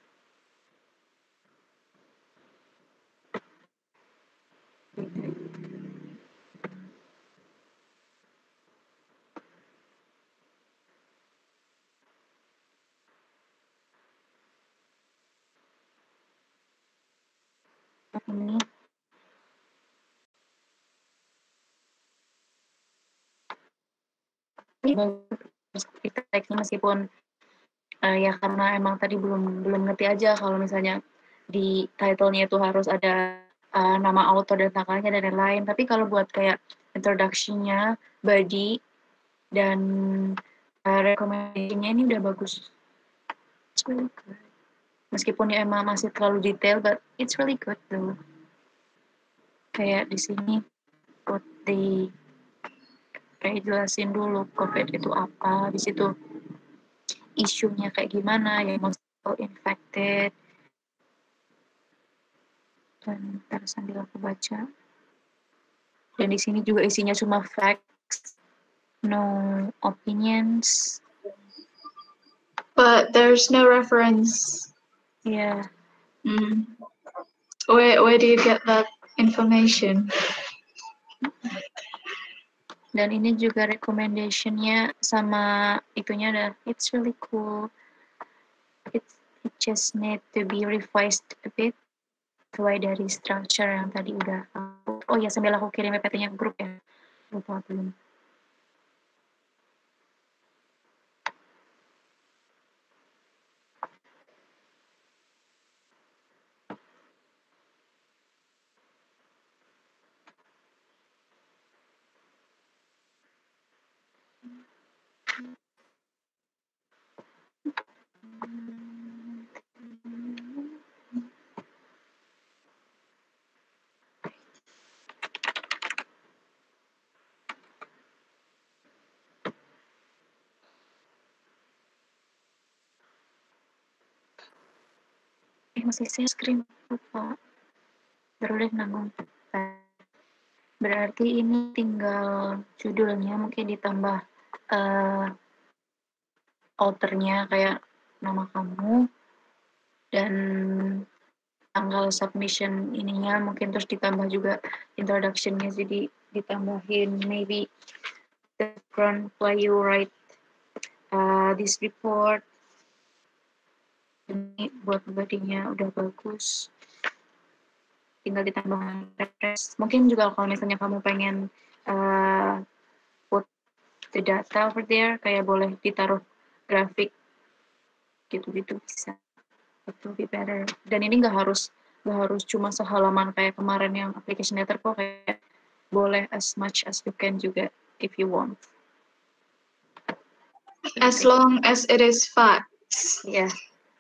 Ini kita teksnya meskipun uh, ya karena emang tadi belum belum ngerti aja kalau misalnya di title-nya itu harus ada uh, nama author dan tanggalnya dan lain-lain. Tapi kalau buat kayak introduction-nya, body dan uh, recommendation-nya ini udah bagus. It's really good. Meskipun ya emang masih terlalu detail, but it's really good though. Kayak di sini put the kayak jelasin dulu COVID itu apa, di situ isunya kayak gimana, yang most infected, dan ntar sambil aku baca. Dan di sini juga isinya cuma facts, no opinions. But there's no reference. Yeah. Mm. Where where do you get that information? Dan ini juga recommendation-nya sama itunya ada. It's really cool. It, it just need to be revised a bit. Sesuai dari structure yang tadi udah. Oh ya, sambil aku kirim P P T-nya ke grup ya. Lupa belum. Eh, masih share screen. Lupa. Baru deh nanggung. Berarti ini tinggal judulnya mungkin ditambah uh, author-nya kayak nama kamu dan tanggal submission ininya mungkin terus ditambah juga introduction-nya jadi ditambahin maybe the background why you write uh, this report. Ini buat bodinya udah bagus, tinggal ditambah reference. Mungkin juga kalau misalnya kamu pengen uh, put the data over there kayak boleh ditaruh grafik gitu-gitu bisa. It will be better. Dan ini nggak harus nggak harus cuma sehalaman kayak kemarin yang application letter kok, kayak boleh as much as you can juga if you want. As long as it is facts. Ya. Yeah.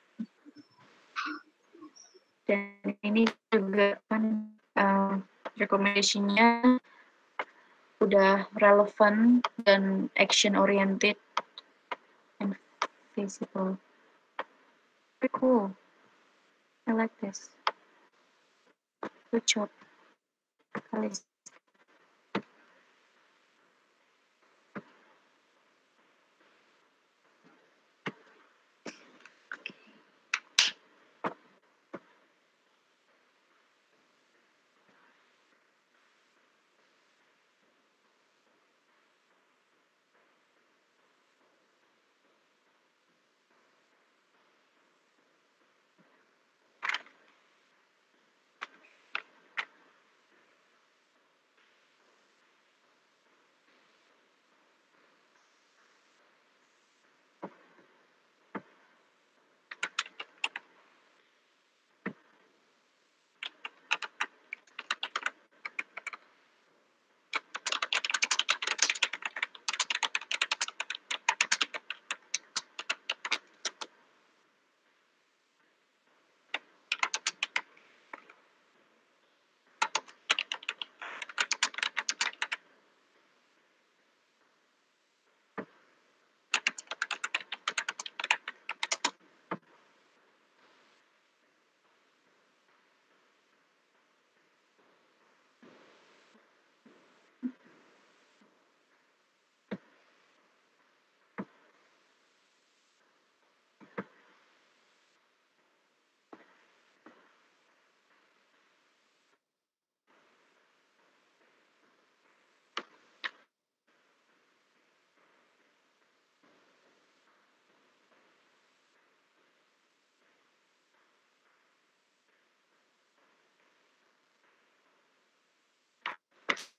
Dan ini juga kan uh, recommendation-nya udah relevan dan action oriented and feasible. Very cool. I like this. Good job. Kalis.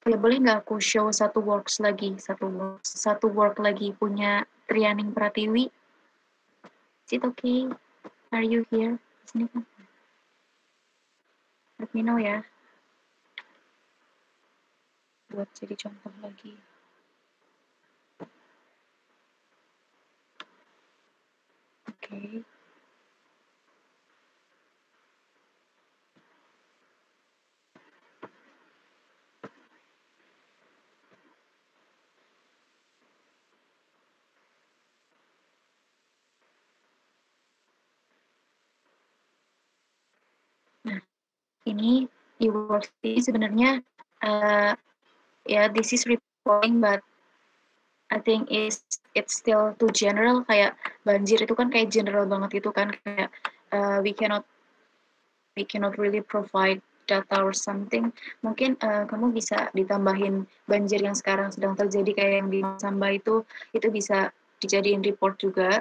Ya boleh nggak aku show satu works lagi, satu work, satu work lagi punya Trianing Pratiwi? Is it okay? Are you here? Sini kan. Let me know ya. Buat jadi contoh lagi. Oke. Okay. Nah, ini di works ini sebenarnya uh, ya yeah, this is reporting but I think is it's still too general, kayak banjir itu kan kayak general banget itu kan, kayak uh, we cannot we cannot really provide data or something. Mungkin uh, kamu bisa ditambahin banjir yang sekarang sedang terjadi kayak yang di Samba itu, itu bisa dijadiin report juga.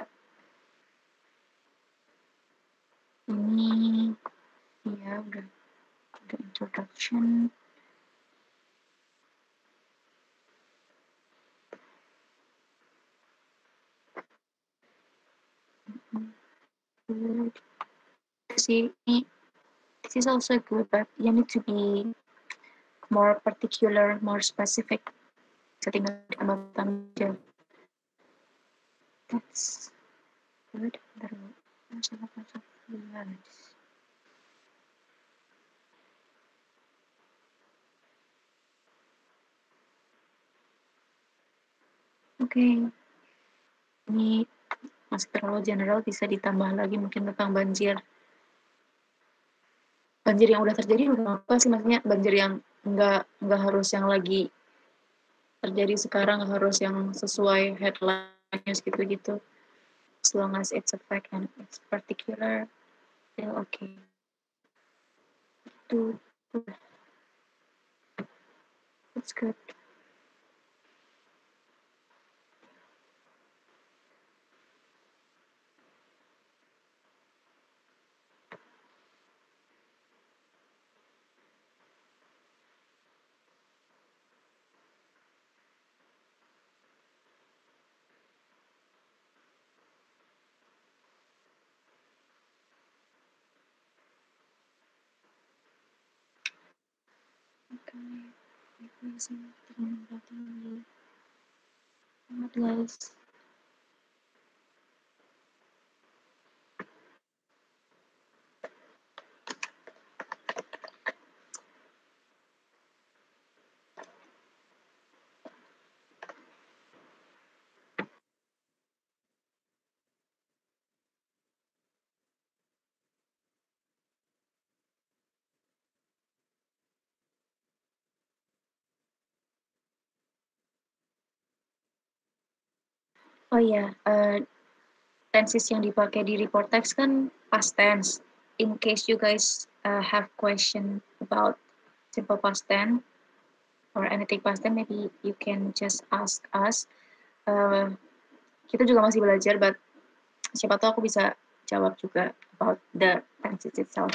Ini ya udah udah introduction. Good. See, this is also good, but you need to be more particular, more specific. Tinggal ditambah aja. That's good. Baru masalah masuk freelance. Oke. Okay. Ini masih terlalu general, bisa ditambah lagi mungkin tentang banjir. Banjir yang udah terjadi udah apa sih, maksudnya banjir yang nggak nggak harus yang lagi terjadi sekarang, harus yang sesuai headline news gitu-gitu. As long as it's a fact and it's particular, still okay. Itu, that's good. Selamat guys. Oh iya, uh, tenses yang dipakai di report text kan past tense. In case you guys uh, have question about simple past tense or anything past tense, maybe you can just ask us. Uh, kita juga masih belajar, but siapa tahu aku bisa jawab juga about the tenses itself.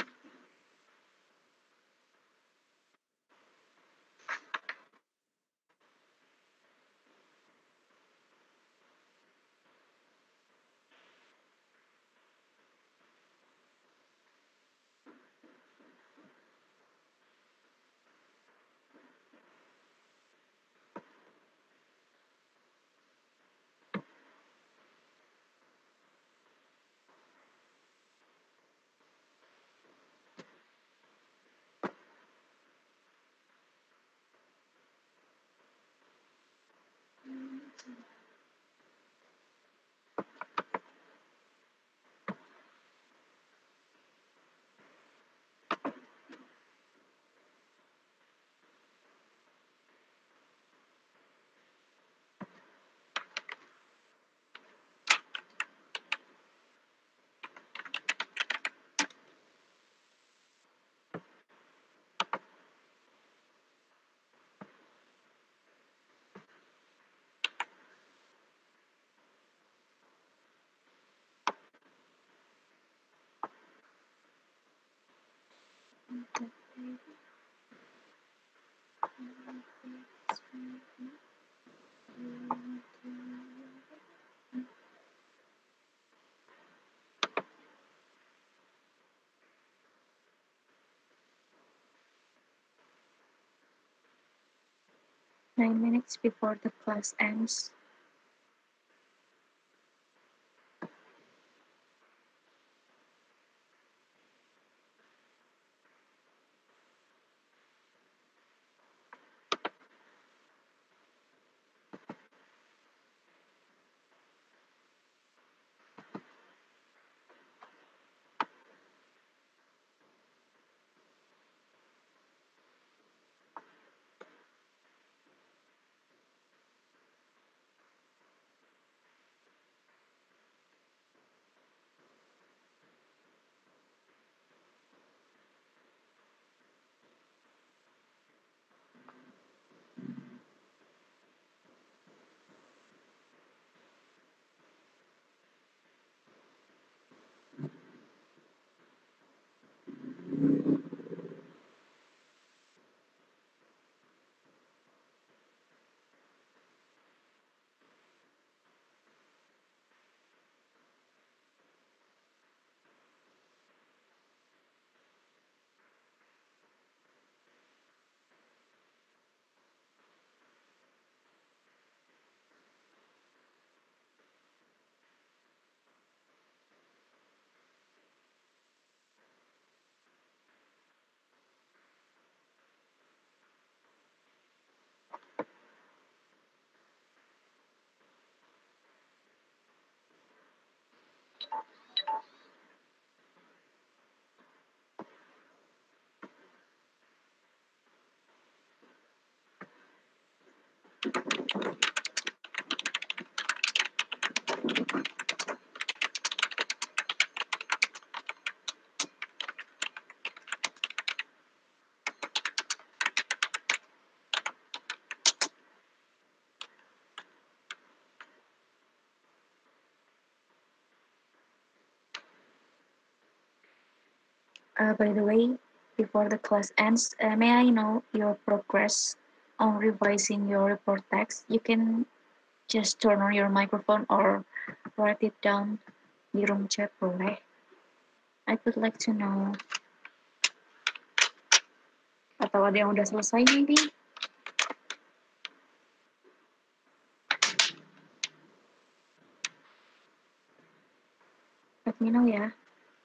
Nine minutes before the class ends. Uh, by the way, before the class ends, uh, may I know your progress on revising your report text? You can just turn on your microphone or write it down di room chat boleh. I would like to know. Atau ada yang udah selesai maybe? Let me know ya.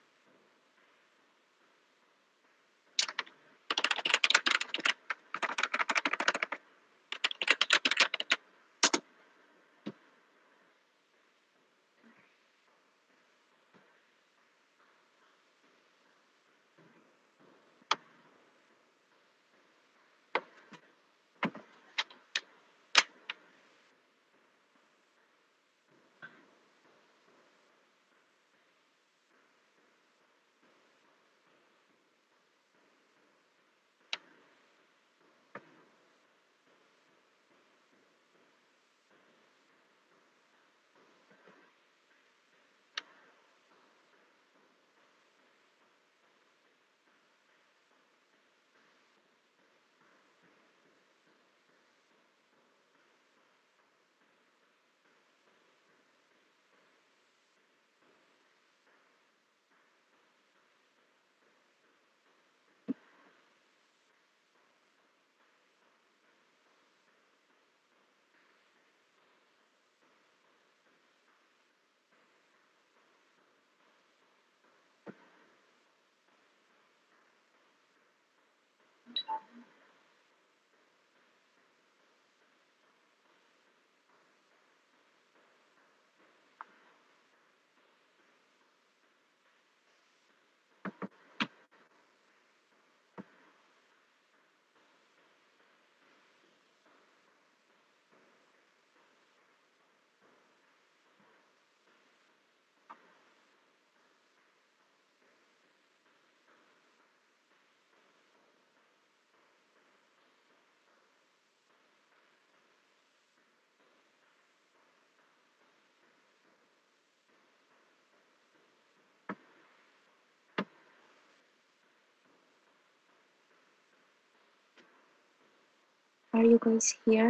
Are you guys here?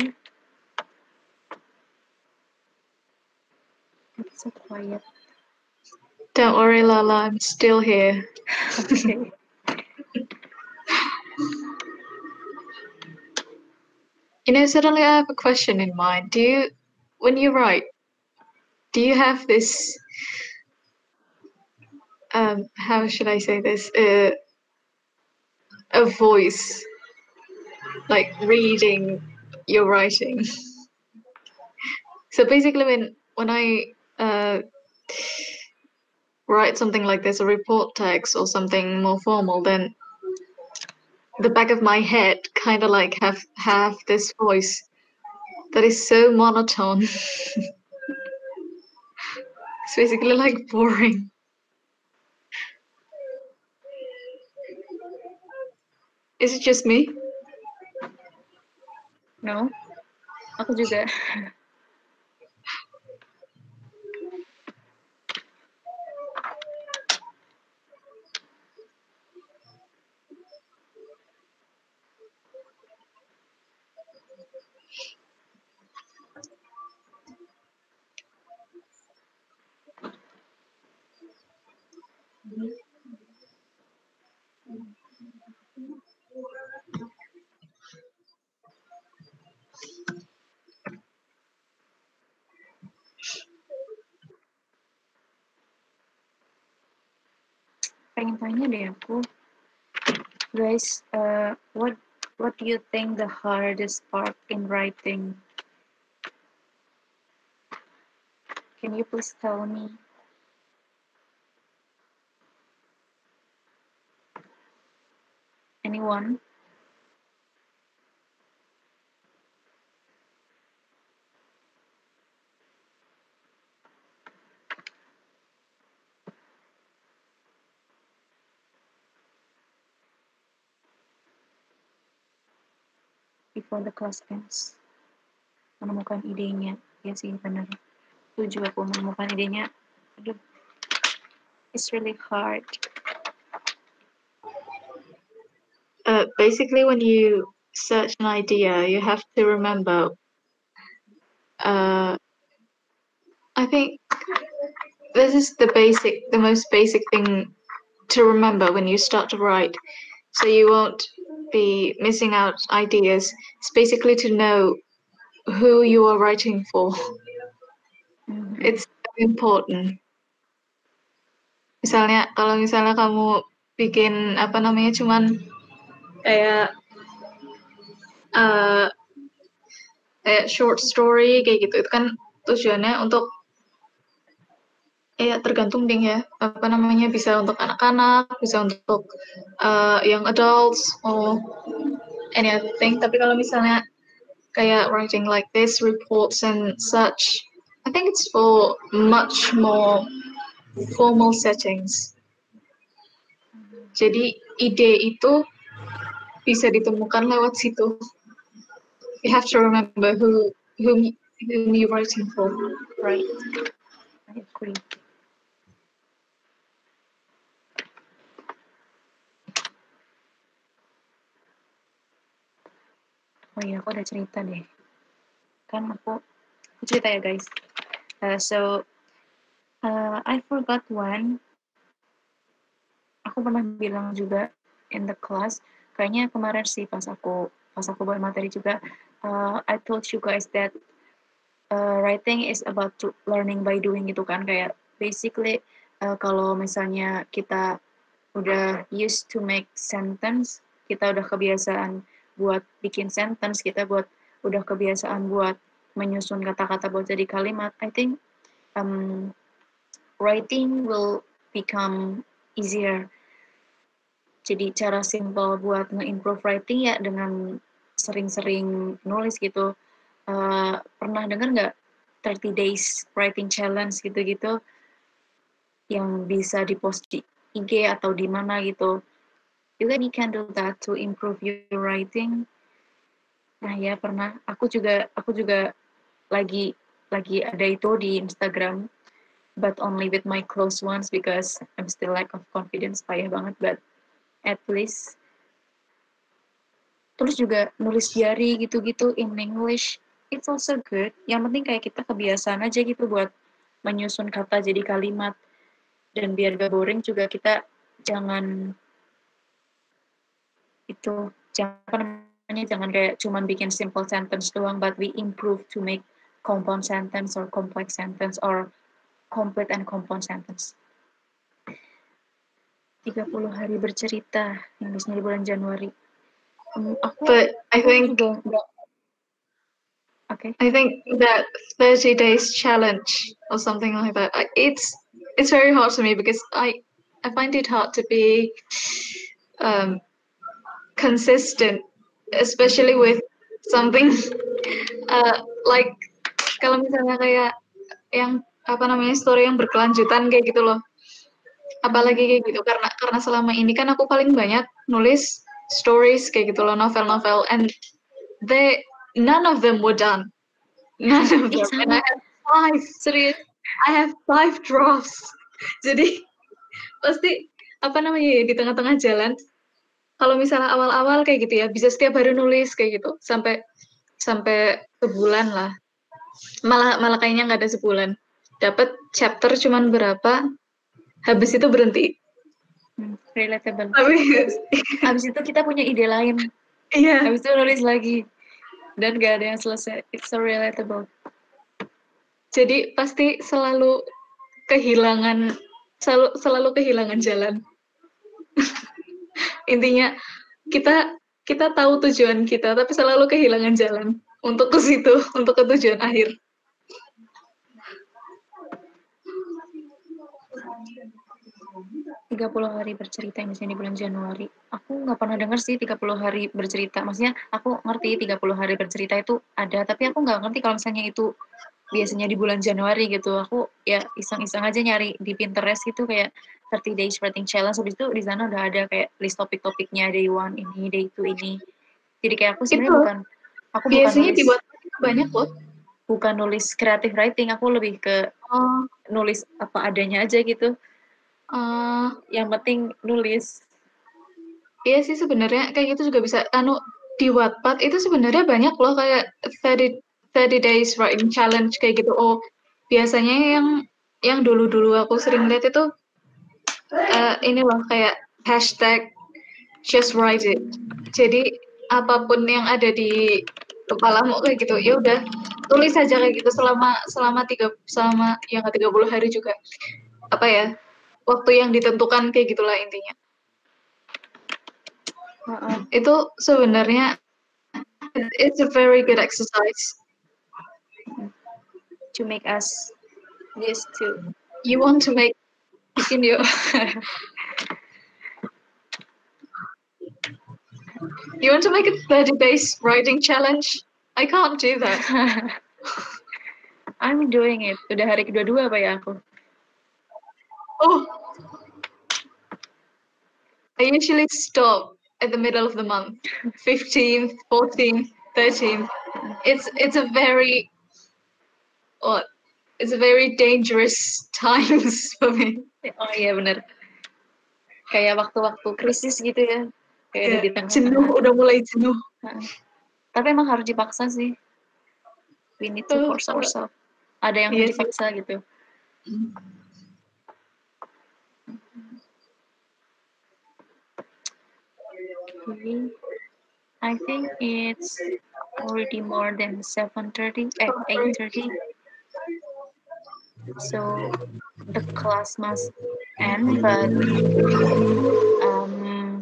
It's so quiet. Don't worry, Lala, I'm still here. Okay. You know, suddenly I have a question in mind. Do you, when you write, do you have this, um, how should I say this, uh, a voice, like reading your writing? So basically, when when I uh, write something like this, a report text or something more formal, then the back of my head kind of like have have this voice that is so monotone. It's basically like boring. Is it just me? No, aku juga. Pengen tanya deh aku, guys, uh, what what do you think the hardest part in writing? Can you please tell me? Anyone? Before the class ends, menemukan idenya. Ya sih, benar. Setuju aku menemukan idenya. Aduh, it's really hard. Uh, basically, when you search an idea, you have to remember. Uh, I think this is the basic, the most basic thing to remember when you start to write, so you won't be missing out ideas. It's basically to know who you are writing for. Mhm. It's important. Misalnya, kalau misalnya kamu bikin apa namanya, cuman kayak uh, kayak short story kayak gitu, itu kan tujuannya untuk ya tergantung ding ya, apa namanya, bisa untuk anak-anak, bisa untuk uh, young adults or anything. Tapi kalau misalnya kayak writing like this, reports and such, I think it's for much more formal settings. Jadi ide itu bisa ditemukan lewat situ. You have to remember who whom whom you're writing for. Right. I agree. Oh iya, aku ada cerita deh. Kan aku, aku cerita ya guys. Uh, so, uh, I forgot one. Aku pernah bilang juga in the class. Kayaknya kemarin sih pas aku pas aku buat materi juga. Uh, I told you guys that uh, writing is about to learning by doing gitu kan. Kayak basically uh, kalau misalnya kita udah used to make sentence, kita udah kebiasaan buat bikin sentence, kita buat udah kebiasaan buat menyusun kata-kata buat jadi kalimat. I think um, writing will become easier. Jadi cara simple buat nge-improve writing ya dengan sering-sering nulis gitu. Uh, pernah dengar nggak thirty days writing challenge gitu-gitu yang bisa di-post di I G atau di mana gitu. You can do that to improve your writing. Nah ya pernah. Aku juga aku juga lagi lagi ada itu di Instagram, but only with my close ones because I'm still lack of confidence, payah banget, but at least. Terus juga nulis diary gitu-gitu in English, it's also good. Yang penting kayak kita kebiasaan aja gitu buat menyusun kata jadi kalimat. Dan biar gak boring juga kita jangan itu jangan Makanya jangan kayak cuman bikin simple sentence doang, but we improve to make compound sentence or complex sentence or complete and compound sentence. tiga puluh hari bercerita yang biasanya di bulan Januari. Um, aku, But I aku think juga enggak. Okay. I think that thirty days challenge or something like that. I- It's it's very hard for me because I I find it hard to be um, consistent, especially with something uh, like kalau misalnya kayak yang apa namanya story yang berkelanjutan kayak gitu loh. Apalagi kayak gitu karena karena selama ini kan aku paling banyak nulis stories kayak gitu loh, novel-novel, and they none of them were done. None of Ih, them. And sama. I have five. Serius. I have five drafts. Jadi pasti apa namanya ya, di tengah-tengah jalan. Kalau misalnya awal-awal kayak gitu ya, bisa setiap hari nulis kayak gitu sampai sampai sebulan lah. Malah malah kayaknya nggak ada sebulan. Dapat chapter cuman berapa, habis itu berhenti. Hmm, relatable. Tapi Abis itu kita punya ide lain. iya. Abis itu nulis lagi. Dan gak ada yang selesai. It's so relatable. Jadi pasti selalu kehilangan selalu selalu kehilangan jalan. Intinya kita kita tahu tujuan kita tapi selalu kehilangan jalan untuk ke situ, untuk ke tujuan akhir. tiga puluh hari bercerita yang biasanya di bulan Januari. Aku nggak pernah dengar sih tiga puluh hari bercerita. Maksudnya aku ngerti tiga puluh hari bercerita itu ada, tapi aku nggak ngerti kalau misalnya itu biasanya di bulan Januari gitu. Aku ya iseng-iseng aja nyari di Pinterest gitu kayak thirty days writing challenge. Habis itu di sana udah ada kayak list topik-topiknya day one ini, day two ini. Jadi kayak aku sebenarnya Itu bukan aku bukan biasanya nulis dibuat banyak loh. bukan nulis creative writing, aku lebih ke Oh, nulis apa adanya aja gitu. uh, Yang penting nulis. iya sih sebenarnya kayak gitu juga bisa. Anu di Wattpad itu sebenarnya banyak loh kayak thirty, thirty days writing challenge kayak gitu. Oh, biasanya yang yang dulu-dulu aku sering lihat itu uh, ini loh kayak hashtag just write it. Jadi apapun yang ada di kepalamu kayak gitu, ya udah tulis aja kayak gitu selama selama tiga selama yang ke tiga puluh hari juga. Apa ya? Waktu yang ditentukan kayak gitulah intinya. Uh-uh. Itu sebenarnya it's a very good exercise. To make us used to You want to make bikin yuk. you want to make a thirty days writing challenge? I can't do that. I'm doing it. Udah hari kedua-dua apa ya aku? Oh, I usually stop at the middle of the month, fifteenth, fourteenth, thirteenth. It's it's a very what? It's a very dangerous times for me. Oh iya bener. Kayak waktu-waktu krisis gitu ya. Kayak Ya, udah di tengah. jenuh, udah mulai jenuh. Heeh. Tapi emang harus dipaksa sih. We need to Oh, force ourselves. Ada yang iya harus sih. dipaksa gitu. Okay. I think it's already more than seven thirty, eh, eight thirty. So the class must end, but um,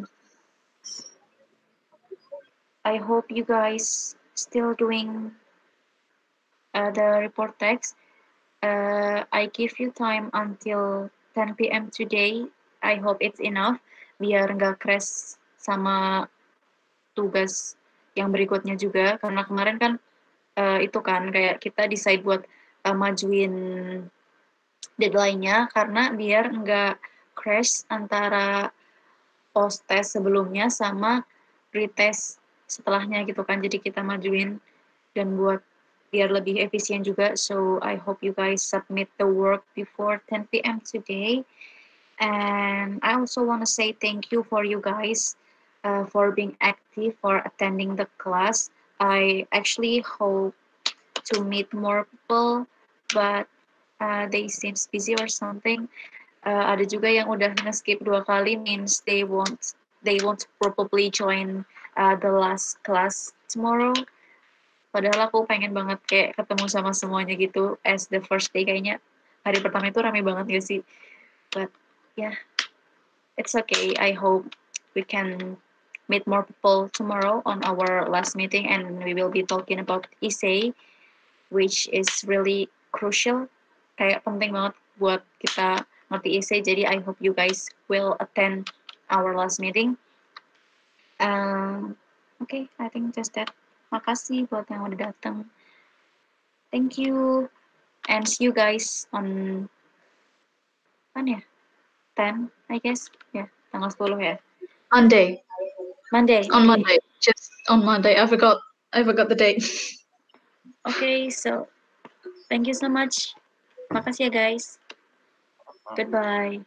I hope you guys still doing uh, the report text. Uh, I give you time until ten p m today. I hope it's enough biar nggak crash sama tugas yang berikutnya juga. Karena kemarin kan uh, itu kan kayak kita decide buat uh, majuin deadline-nya karena biar nggak crash antara post test sebelumnya sama retest setelahnya gitu kan. Jadi kita majuin dan buat biar lebih efisien juga. So I hope you guys submit the work before ten p m today. And I also want to say thank you for you guys uh, for being active, for attending the class. I actually hope to meet more people, but uh, they seems busy or something. Uh, ada juga yang udah nge-skip dua kali, means they won't they won't probably join uh, the last class tomorrow. Padahal aku pengen banget kayak ketemu sama semuanya gitu as the first day. Kayaknya hari pertama itu rame banget gak sih? But yeah, it's okay. I hope we can meet more people tomorrow on our last meeting, and we will be talking about essay, which is really crucial. Kayak penting banget buat kita ngerti essay. Jadi I hope you guys will attend our last meeting. Um, okay, I think just that. Makasih buat yang udah datang. Thank you, and see you guys on kan ya? ten, I guess. Ya, tanggal sepuluh ya. Monday. Monday. On okay. Monday. Just on Monday. I forgot. I forgot the date. Okay, so thank you so much. Makasih ya guys. Goodbye.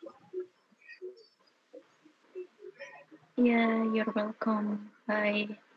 Yeah, you're welcome. Bye.